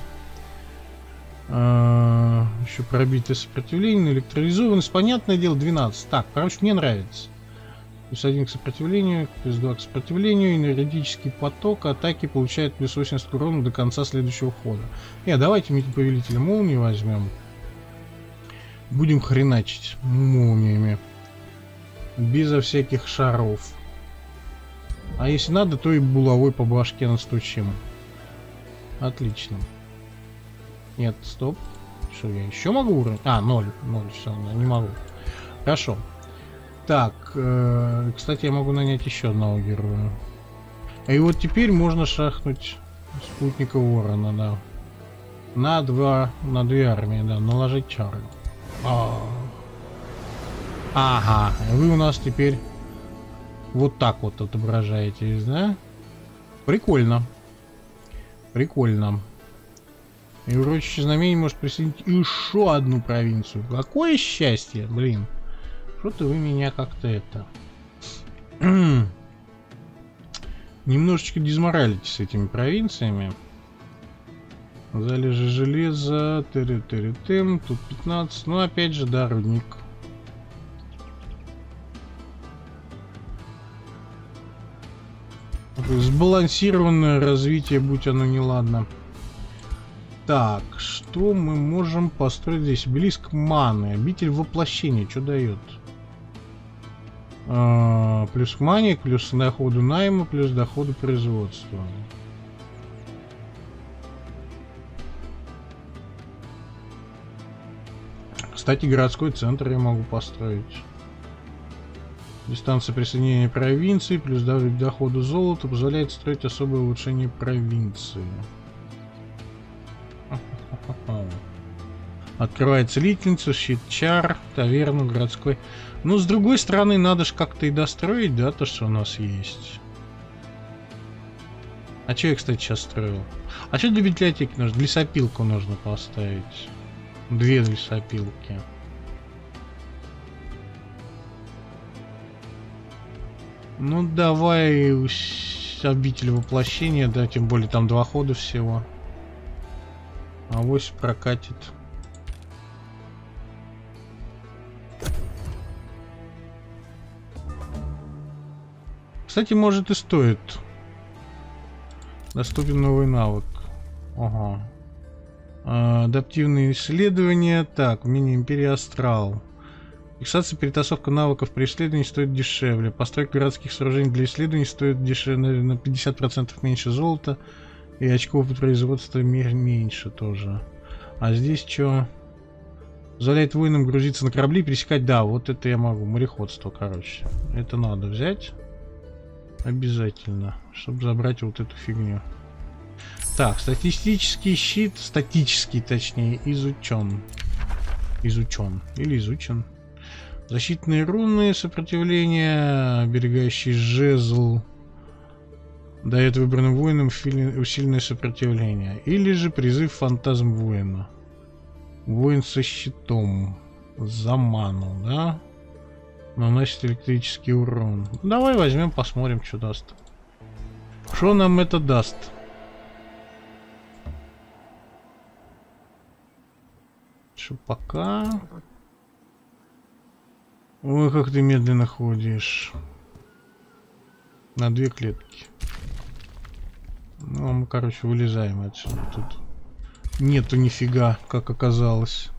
А, еще пробитое сопротивление, электролизованность. Понятное дело, двенадцать. Так, короче, мне нравится. Плюс один к сопротивлению, плюс два к сопротивлению, энергетический поток, атаки получает плюс восемьдесят урона до конца следующего хода. Не, давайте мы повелителя молнии возьмем. Будем хреначить молниями. Безо всяких шаров. А если надо, то и булавой по башке настучим. Отлично. Нет, стоп. Что, я еще могу уровень? А, ноль. ноль, все, не могу. Хорошо. Так, э, кстати, я могу нанять еще одного героя. И вот теперь можно шахнуть спутника Ворона, да. На два, на две армии, да, наложить чары. А-а-а. Ага, вы у нас теперь вот так вот отображаетесь, да? Прикольно. Прикольно. И урочище знамение может присоединить еще одну провинцию. Какое счастье, блин. Что-то вы меня как-то это... Немножечко дезморалите с этими провинциями. Залежи железа, тыры-тыры-тым, тут пятнадцать. Ну, опять же, да, рудник. Сбалансированное развитие, будь оно неладно. Так, что мы можем построить здесь? Близк маны. Обитель воплощения. Что дает? А, плюс к мане, плюс к доходу найма, плюс доходу производства. Кстати, городской центр я могу построить. Дистанция присоединения провинции плюс добавить доходу золота позволяет строить особое улучшение провинции. Открывает целительницу, щит чар, таверну, городской. Ну, с другой стороны, надо же как-то и достроить, да, то, что у нас есть. А что я, кстати, сейчас строил? А что для библиотеки нужно? Лесопилку нужно поставить. Две лесопилки. Ну, давай обитель воплощения, да, тем более там два хода всего. Авось прокатит. Кстати, может и стоит. Доступен новый навык. Ага. А, адаптивные исследования. Так, мини-империя Астрал. Фиксация, перетасовка навыков при исследовании стоит дешевле. Постройка городских сооружений для исследований стоит дешевле, на пятьдесят процентов меньше золота. И очков производства меньше тоже. А здесь что? Позволяет воинам грузиться на корабли и пересекать. Да, вот это я могу. Мореходство, короче. Это надо взять. Обязательно. Чтобы забрать вот эту фигню. Так, статистический щит. Статический, точнее, изучен. Изучен. Или изучен. Защитные руны, сопротивление, оберегающий жезл. Дает выбранным воинам усиленное сопротивление. Или же призыв фантазм воина. Воин со щитом. За ману, да? Наносит электрический урон. Давай возьмем, посмотрим, что даст. Что нам это даст? Что пока... Ой, как ты медленно ходишь. На две клетки. Ну, мы, короче, вылезаем отсюда. Тут нету нифига, как оказалось.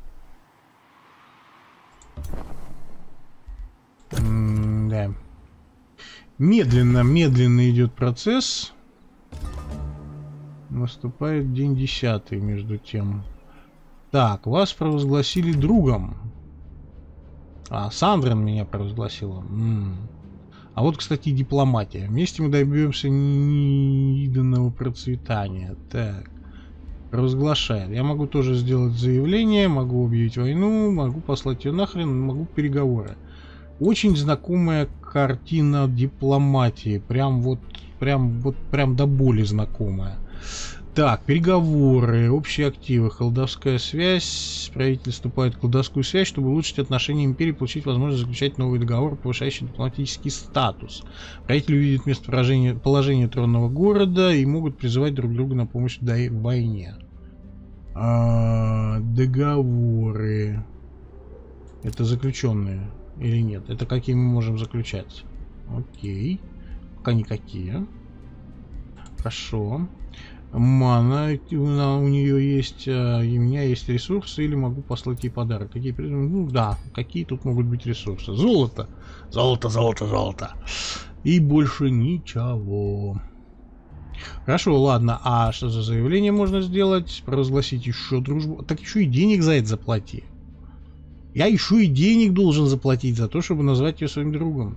М-да. Медленно, медленно идет процесс. Наступает день десятый, между тем. Так, вас провозгласили другом. А, Сандрен меня провозгласила. М-м. А вот, кстати, дипломатия. Вместе мы добьемся невиданного процветания. Так. Провозглашает. Я могу тоже сделать заявление, могу объявить войну, могу послать ее нахрен, могу переговоры. Очень знакомая картина дипломатии. Прям вот, прям вот, прям до боли знакомая. Так, переговоры, общие активы, колдовская связь. Правитель вступает в колдовскую связь, чтобы улучшить отношения империи, получить возможность заключать новый договор, повышающий дипломатический статус. Правитель увидит место положения, положения тронного города и могут призывать друг друга на помощь в войне. А, договоры. Это заключенные или нет? Это какие мы можем заключать? Окей. Пока никакие. Хорошо. Мана, у нее есть, и у меня есть ресурсы, или могу послать ей подарок. Какие, ну да, какие тут могут быть ресурсы? Золото, золото, золото, золото. И больше ничего. Хорошо, ладно. А что за заявление можно сделать? Провозгласить еще дружбу. Так еще и денег за это заплати. Я еще и денег должен заплатить за то, чтобы назвать ее своим другом.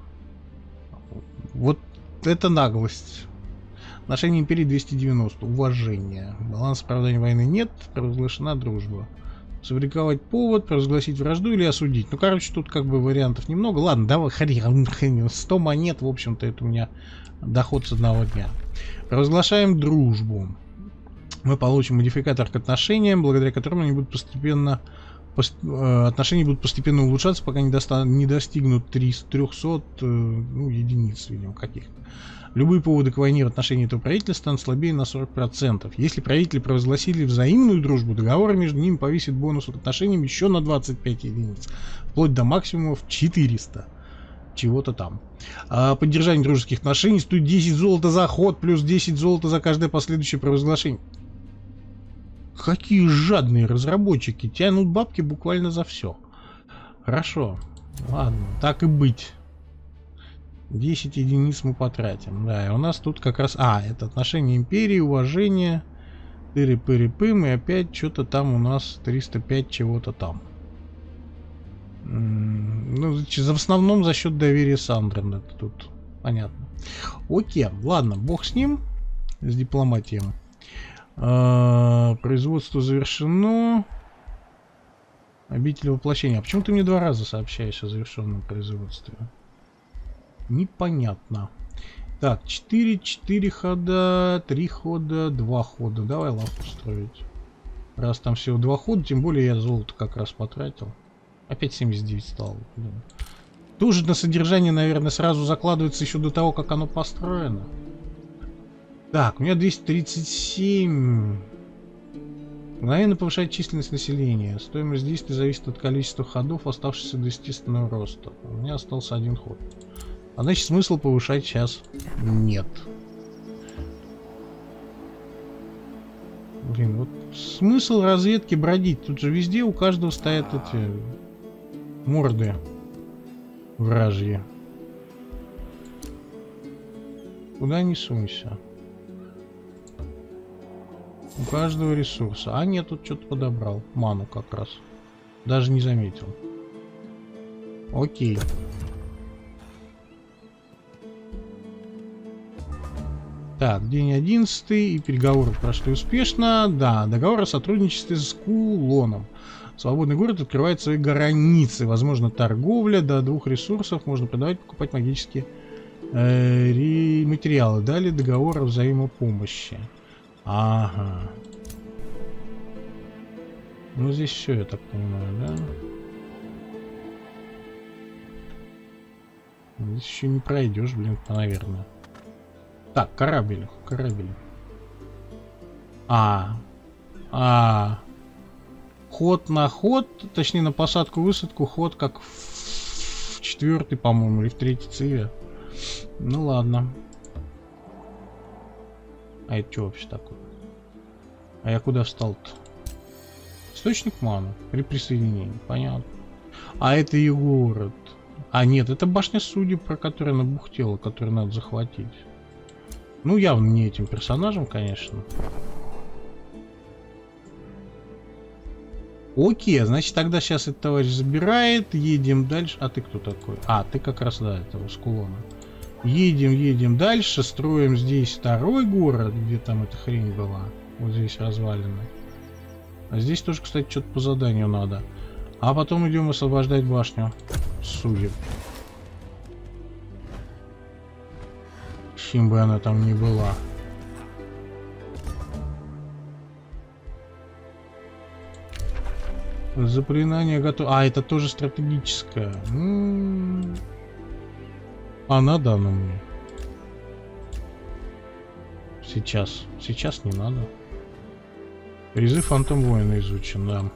Вот это наглость. Отношение империи двести девяносто. Уважение. Баланс оправдания войны нет. Провозглашена дружба. Сфабриковать повод, провозгласить вражду или осудить. Ну, короче, тут как бы вариантов немного. Ладно, давай, хрен, сто монет, в общем-то, это у меня доход с одного дня. Провозглашаем дружбу. Мы получим модификатор к отношениям, благодаря которому они будут постепенно... Отношения будут постепенно улучшаться, пока не, доста... не достигнут трехсот ну, единиц, видимо, каких-то. Любые поводы к войне в отношении этого правительства станут слабее на сорок процентов. Если правители провозгласили взаимную дружбу, договор между ними повысит бонус к отношениям еще на двадцать пять единиц. Вплоть до максимумов четыреста. Чего-то там. А поддержание дружеских отношений стоит десять золота за ход, плюс десять золота за каждое последующее провозглашение. Какие жадные разработчики. Тянут бабки буквально за все. Хорошо. Ладно, так и быть. десять единиц мы потратим. Да, и у нас тут как раз... А, это отношение империи, уважение. Тыры-пыры-пым. И опять что-то там у нас триста пять чего-то там. Ну, в основном за счет доверия Сандрен. Это тут понятно. Окей, ладно, бог с ним, с дипломатией. А, производство завершено. Обитель воплощения. А почему ты мне два раза сообщаешь о завершенном производстве? Непонятно. Так, четыре, четыре хода, три хода, два хода. Давай лавку строить. Раз там всего два хода, тем более я золото как раз потратил. Опять семьдесят девять стало. Да. Тоже на содержание, наверное, сразу закладывается еще до того, как оно построено. Так, у меня двести тридцать семь. Мгновенно повышает численность населения. Стоимость действия зависит от количества ходов, оставшихся до естественного роста. У меня остался один ход. А значит, смысл повышать сейчас нет. Блин, вот смысл разведки бродить. Тут же везде у каждого стоят эти морды вражьи. Куда не сунься. У каждого ресурса. А нет, тут что-то подобрал. Ману как раз. Даже не заметил. Окей. Так, день одиннадцатый. И переговоры прошли успешно. Да, договор о сотрудничестве с Кулоном. Свободный город открывает свои границы. Возможно, торговля. До двух ресурсов можно продавать, покупать магические э, материалы. Далее договор о взаимопомощи. Ага. Ну, здесь все, я так понимаю, да? Здесь еще не пройдешь, блин, наверное. Так, корабль, корабль. А, а, ход на ход, точнее на посадку-высадку, ход как в четвертый, по-моему, или в третий циве. Ну ладно. А это что вообще такое? А я куда встал-то? Источник маны при присоединении, понятно. А это и город. А нет, это башня судеб, про которую она бухтела, которую надо захватить. Ну, явно не этим персонажем, конечно. Окей, значит, тогда сейчас этот товарищ забирает. Едем дальше. А ты кто такой? А, ты как раз, да, этого с Кулона. Едем, едем дальше. Строим здесь второй город, где там эта хрень была. Вот здесь развалина. А здесь тоже, кстати, что-то по заданию надо. А потом идем освобождать башню судеб. Чем бы она там ни была. Заклинание готово. А, это тоже стратегическое. М-м-м. А надо оно мне? Сейчас. Сейчас не надо. Призыв Фантом Воина изучен, да.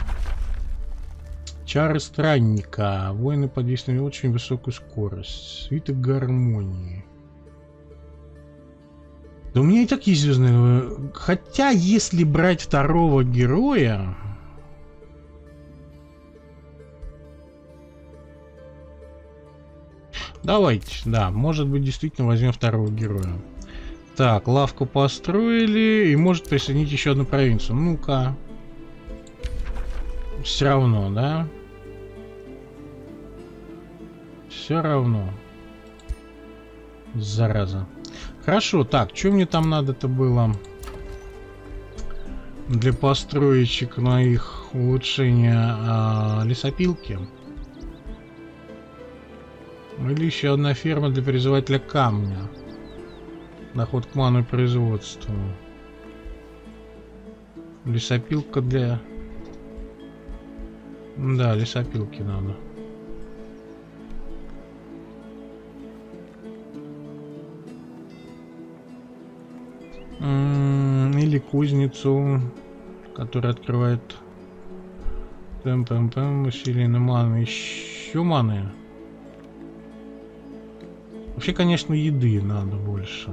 Чары странника. Воины подействовали очень высокую скорость. Свиток гармонии. Да у меня и так есть звездные. Хотя, если брать второго героя... Давайте, да, может быть, действительно возьмем второго героя. Так, лавку построили и может присоединить еще одну провинцию. Ну-ка. Все равно, да? Все равно. Зараза. Хорошо, так, что мне там надо-то было для построечек на их улучшение а, лесопилки? Или еще одна ферма для призывателя камня. Доход к ману и производству. Лесопилка для... Да, лесопилки надо. Или кузницу, которая открывает темп-темп-темп, усиление маны. Еще маны. Вообще, конечно, еды надо больше.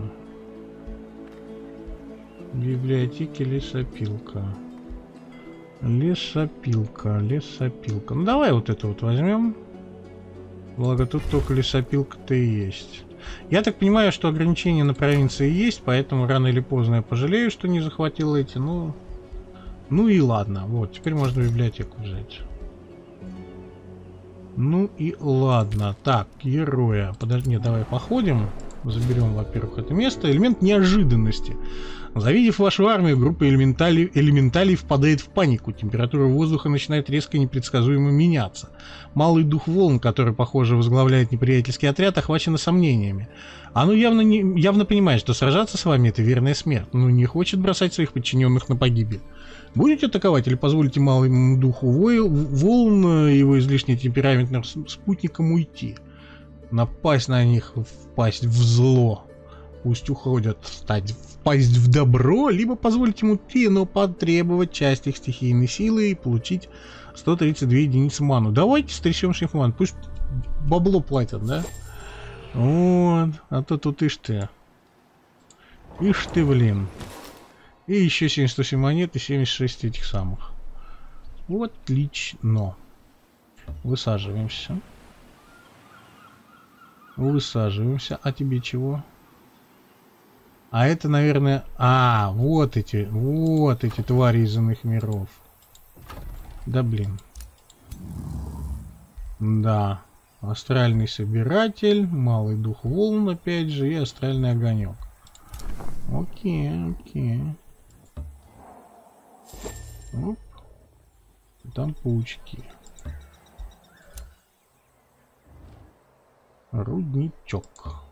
Библиотеки, лесопилка. Лесопилка, лесопилка. Ну, давай вот это вот возьмем. Благо, тут только лесопилка-то и есть. Я так понимаю, что ограничения на провинции есть, поэтому рано или поздно я пожалею, что не захватил эти. Ну, ну и ладно. Вот, теперь можно библиотеку взять. Ну и ладно. Так, героя. Подожди, нет, давай походим. Заберем, во-первых, это место. Элемент неожиданности. Завидев вашу армию, группа элементалей, элементалей впадает в панику. Температура воздуха начинает резко и непредсказуемо меняться. Малый дух волн, который, похоже, возглавляет неприятельский отряд, охвачено сомнениями. Оно явно, не, явно понимает, что сражаться с вами — это верная смерть, но не хочет бросать своих подчиненных на погибель. Будете атаковать или позволите малому духу волн и его излишне темпераментным спутникам уйти? Напасть на них, впасть в зло. Пусть уходят, встать, впасть в добро, либо позволить ему уйти, но потребовать часть их стихийной силы и получить сто тридцать две единицы ману. Давайте стрясем с них ману, пусть бабло платят, да? Вот, а то тут ишь ты. Ишь ты, блин. И еще семьдесят восемь монет и семьдесят шесть этих самых. Вот, отлично. Высаживаемся. Высаживаемся. А тебе чего? А это, наверное... А, вот эти, вот эти твари из иных миров. Да, блин. Да. Астральный собиратель, малый дух волн, опять же, и астральный огонек. Окей, окей. Оп. Там паучки. Рудничок.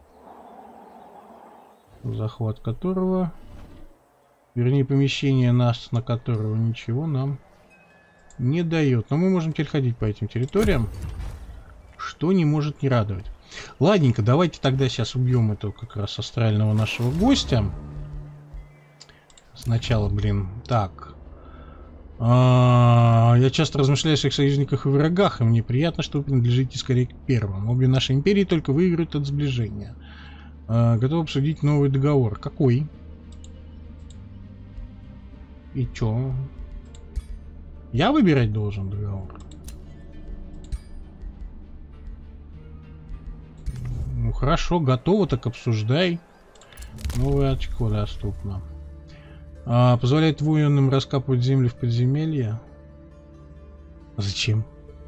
Захват которого, вернее, помещение нас, на которого ничего нам не дает. Но мы можем теперь ходить по этим территориям, что не может не радовать. Ладненько, давайте тогда сейчас убьем этого как раз астрального нашего гостя. Сначала, блин, так. А, я часто размышляю о своих союзниках и врагах, и мне приятно, что вы принадлежите скорее к первым. Обе наши империи только выиграют от сближения. А, готов обсудить новый договор. Какой? И чё? Я выбирать должен договор? Ну хорошо, готово, так обсуждай. Новое очко доступно. А, позволяет воинам раскапывать землю в подземелье. Зачем?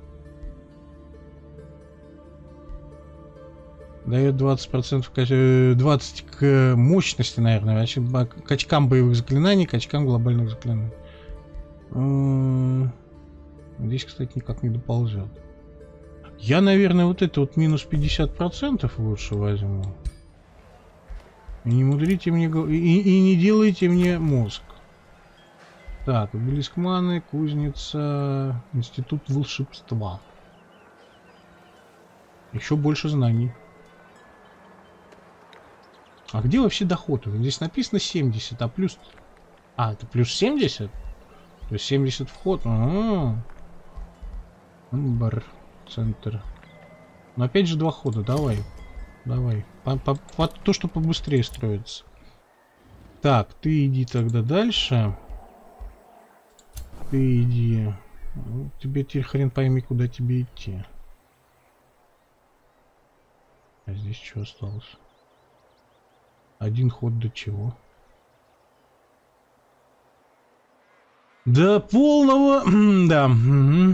Дает двадцать процентов, двадцать к мощности, наверное, к очкам боевых заклинаний, к очкам глобальных заклинаний. Здесь, кстати, никак не доползет. Я, наверное, вот это вот минус пятьдесят процентов лучше возьму. И не мудрите мне, и, и не делайте мне мозг. Так, обелиск маны, кузница, институт волшебства. Еще больше знаний. А где вообще доход? Здесь написано семьдесят, а плюс... А, это плюс семьдесят? То есть семьдесят вход. А-а-а. Бар, центр. Но опять же два хода, давай. Давай. По, по, по, то, что побыстрее строится. Так, ты иди тогда дальше. Ты иди. Ну, тебе теперь хрен пойми, куда тебе идти. А здесь что осталось? Один ход до чего? До полного... да. Угу.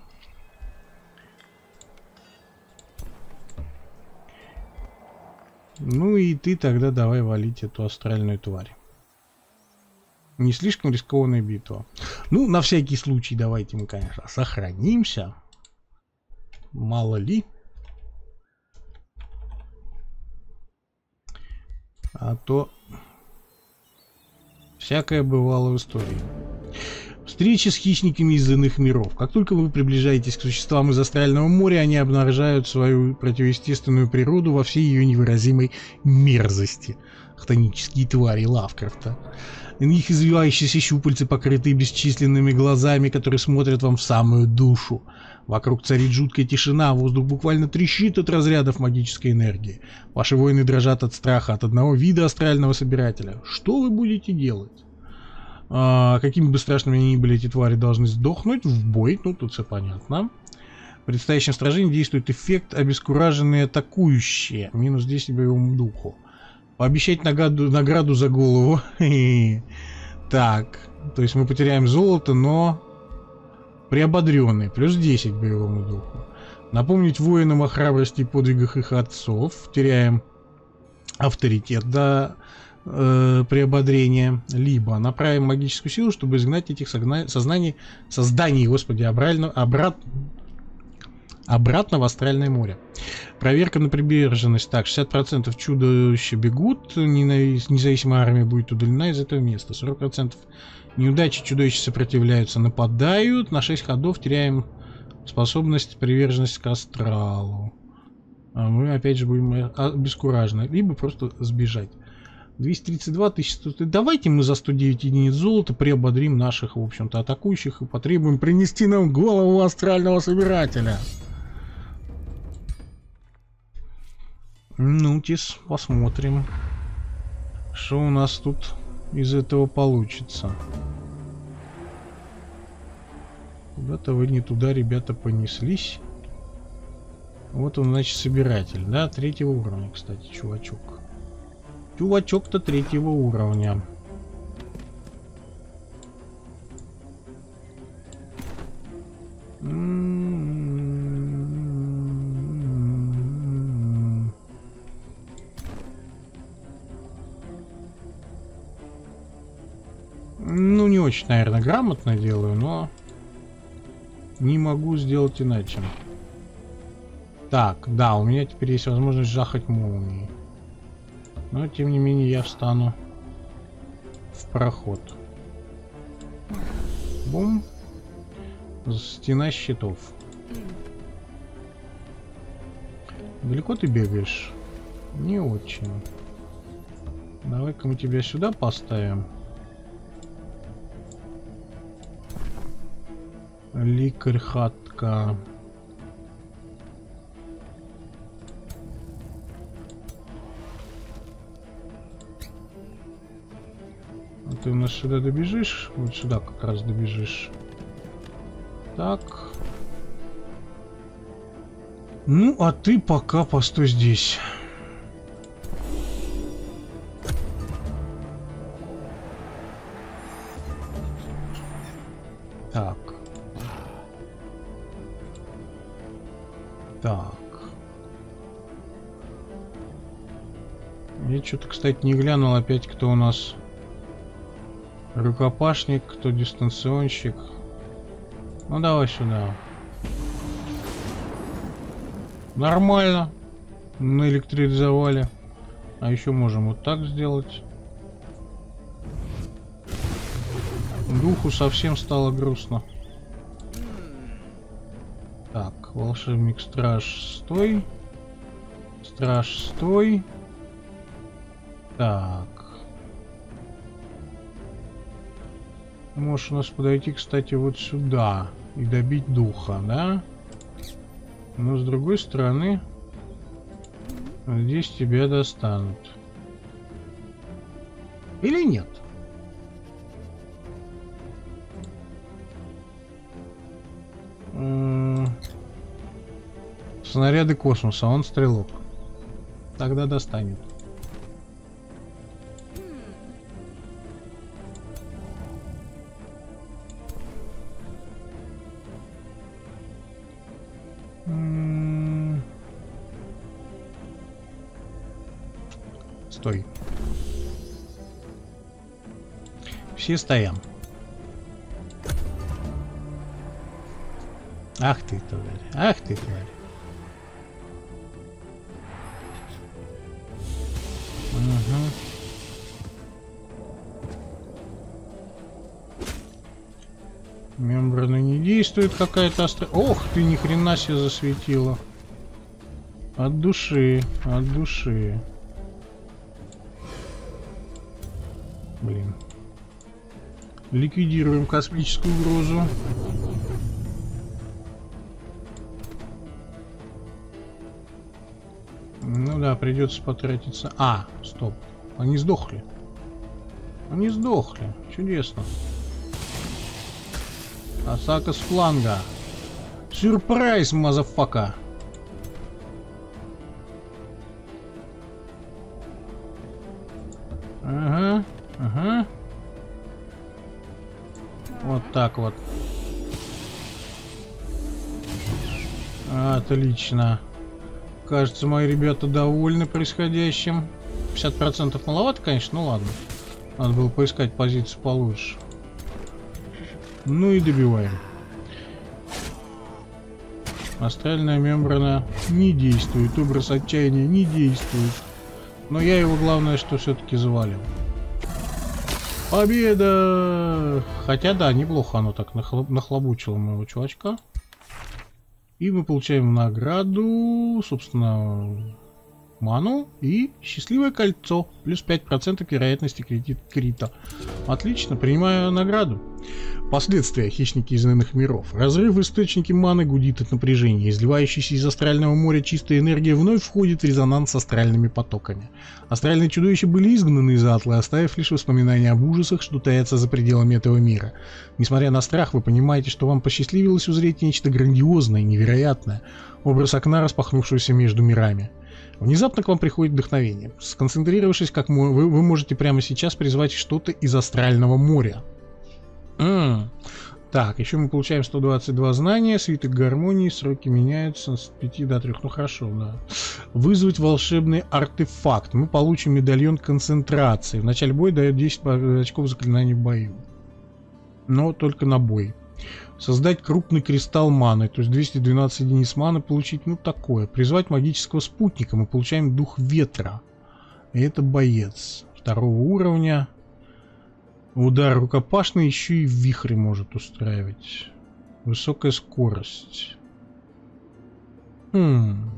Ну и ты тогда давай валить эту астральную тварь. Не слишком рискованная битва. Ну, на всякий случай давайте мы, конечно, сохранимся. Мало ли. А то всякое бывало в истории. Встречи с хищниками из иных миров. Как только вы приближаетесь к существам из астрального моря, они обнаружают свою противоестественную природу во всей ее невыразимой мерзости. Хтонические твари Лавкрафта. Их извивающиеся щупальцы, покрытые бесчисленными глазами, которые смотрят вам в самую душу. Вокруг царит жуткая тишина, воздух буквально трещит от разрядов магической энергии. Ваши воины дрожат от страха от одного вида астрального собирателя. Что вы будете делать? А, какими бы страшными ни были эти твари, должны сдохнуть в бой. Ну, тут все понятно. В предстоящем сражении действует эффект обескураженные атакующие. Минус десять боевому духу. Пообещать награду, награду за голову. Так, то есть мы потеряем золото, но Приободренный. Плюс десять к боевому духу. Напомнить воинам о храбрости и подвигах их отцов. Теряем авторитет до э, приободрения. Либо направим магическую силу, чтобы изгнать этих согна... сознаний, созданий, господи, обратно, обратно, обратно в астральное море. Проверка на приверженность. Так, шестьдесят процентов чудовища бегут, независимая армия будет удалена из этого места. сорок процентов неудачи, чудовища сопротивляются, нападают. На шесть ходов теряем способность приверженность к астралу. А мы опять же будем обескуражены. Либо просто сбежать. двести тридцать два тысячи сто. Давайте мы за сто девять единиц золота приободрим наших, в общем-то, атакующих и потребуем принести нам голову астрального собирателя. Ну-тис, посмотрим, что у нас тут из этого получится. Куда-то вы не туда, ребята, понеслись. Вот он, значит, собиратель, да, третьего уровня, кстати, чувачок. Чувачок-то третьего уровня. Ну, не очень, наверное, грамотно делаю, но не могу сделать иначе. Так, да, у меня теперь есть возможность жахать молнией. Но, тем не менее, я встану в проход. Бум. Стена щитов. Далеко ты бегаешь? Не очень. Давай-ка мы тебя сюда поставим. Ликарь-хатка. А ты у нас сюда добежишь? Вот сюда как раз добежишь. Так. Ну, а ты пока постой здесь. Так. Так. Я что-то, кстати, не глянул опять, кто у нас рукопашник, кто дистанционщик. Ну, давай сюда. Нормально. Наэлектризовали. А еще можем вот так сделать. Духу совсем стало грустно. Так, волшебник, страж, стой. Страж, стой. Так. Можешь у нас подойти, кстати, вот сюда и добить духа, да? Но с другой стороны, здесь тебя достанут. Или нет? Снаряды космоса, он стрелок. Тогда достанет. Стой. Все стоим. Ах ты, тварь. Ах ты, тварь. Угу. Мембрана не действует какая-то остро... Ох ты, ни хрена себе засветила. От души, от души. Блин. Ликвидируем космическую угрозу. Ну да, придется потратиться. А, стоп. Они сдохли. Они сдохли. Чудесно. Атака с фланга. Сюрприз, мазафака. Ага, ага. Вот так вот. Отлично. Кажется, мои ребята довольны происходящим. пятьдесят процентов маловато, конечно, ну ладно. Надо было поискать позицию получше. Ну и добиваем. Астральная мембрана не действует. Образ отчаяния не действует. Но я его, главное, что все-таки завалил. Победа! Хотя, да, неплохо оно так нахло нахлобучило моего чувачка. И мы получаем награду, собственно, ману и счастливое кольцо. Плюс пять процентов вероятности кредит крита. Отлично, принимаю награду. Последствия. Хищники из иных миров. Разрыв в источнике маны гудит от напряжения. Изливающаяся из астрального моря чистая энергия вновь входит в резонанс с астральными потоками. Астральные чудовища были изгнаны из Атлы, оставив лишь воспоминания об ужасах, что таятся за пределами этого мира. Несмотря на страх, вы понимаете, что вам посчастливилось узреть нечто грандиозное и невероятное. Образ окна, распахнувшегося между мирами. Внезапно к вам приходит вдохновение. Сконцентрировавшись, как вы, вы можете прямо сейчас призвать что-то из астрального моря. Mm. Так, еще мы получаем сто двадцать два знания, свиток гармонии, сроки меняются с пяти до трёх. Ну хорошо, да. Вызвать волшебный артефакт. Мы получим медальон концентрации. В начале боя дает десять очков заклинаний в бою. Но только на бой. Создать крупный кристалл маны, то есть двести двенадцать единиц маны получить, ну такое. Призвать магического спутника, мы получаем дух ветра. И это боец второго уровня. Удар рукопашный еще и в вихре может устраивать. Высокая скорость. Хм.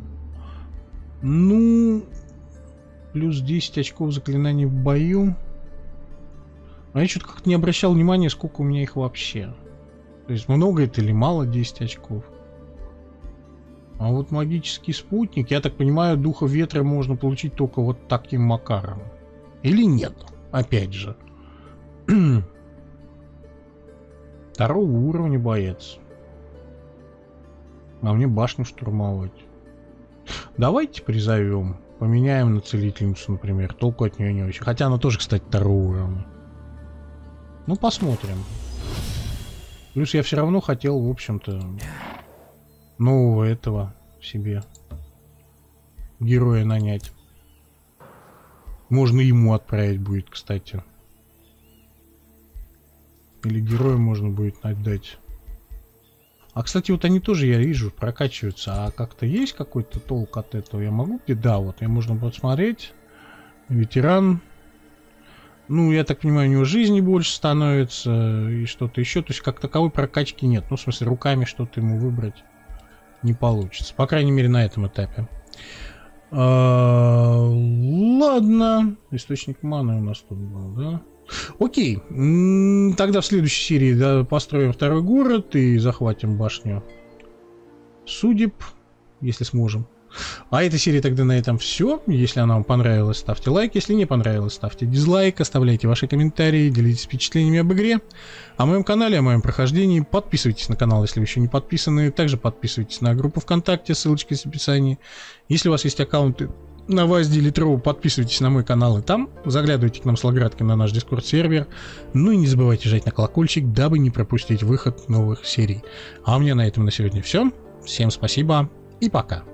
Ну, плюс десять очков заклинаний в бою. А я что-то как-то не обращал внимания, сколько у меня их вообще. То есть много это или мало десять очков. А вот магический спутник, я так понимаю, духа ветра можно получить только вот таким макаром. Или нет? Опять же. Второго уровня боец. А мне башню штурмовать. Давайте призовем. Поменяем на целительницу, например. Толку от нее не очень. Хотя она тоже, кстати, второго уровня. Ну, посмотрим. Плюс я все равно хотел, в общем-то, нового этого себе героя нанять. Можно ему отправить будет, кстати. Или героя можно будет отдать. А, кстати, вот они тоже, я вижу, прокачиваются. А как-то есть какой-то толк от этого? Я могу? Да, вот, я можно посмотреть. Ветеран. Ну, я так понимаю, у него жизни больше становится и что-то еще. То есть, как таковой прокачки нет. Ну, в смысле, руками что-то ему выбрать не получится. По крайней мере, на этом этапе. А, ладно. Источник маны у нас тут был, да? Окей. Тогда в следующей серии, да, построим второй город и захватим башню судеб, если сможем. А этой серии тогда на этом все. Если она вам понравилась, ставьте лайк. Если не понравилось, ставьте дизлайк. Оставляйте ваши комментарии, делитесь впечатлениями об игре. О моем канале, о моем прохождении. Подписывайтесь на канал, если вы еще не подписаны. Также подписывайтесь на группу ВКонтакте, ссылочки в описании. Если у вас есть аккаунты на Вазде или Троу, подписывайтесь на мой канал и там. Заглядывайте к нам с Лаграткой на наш Дискорд-сервер. Ну и не забывайте жать на колокольчик, дабы не пропустить выход новых серий. А у меня на этом на сегодня все. Всем спасибо и пока.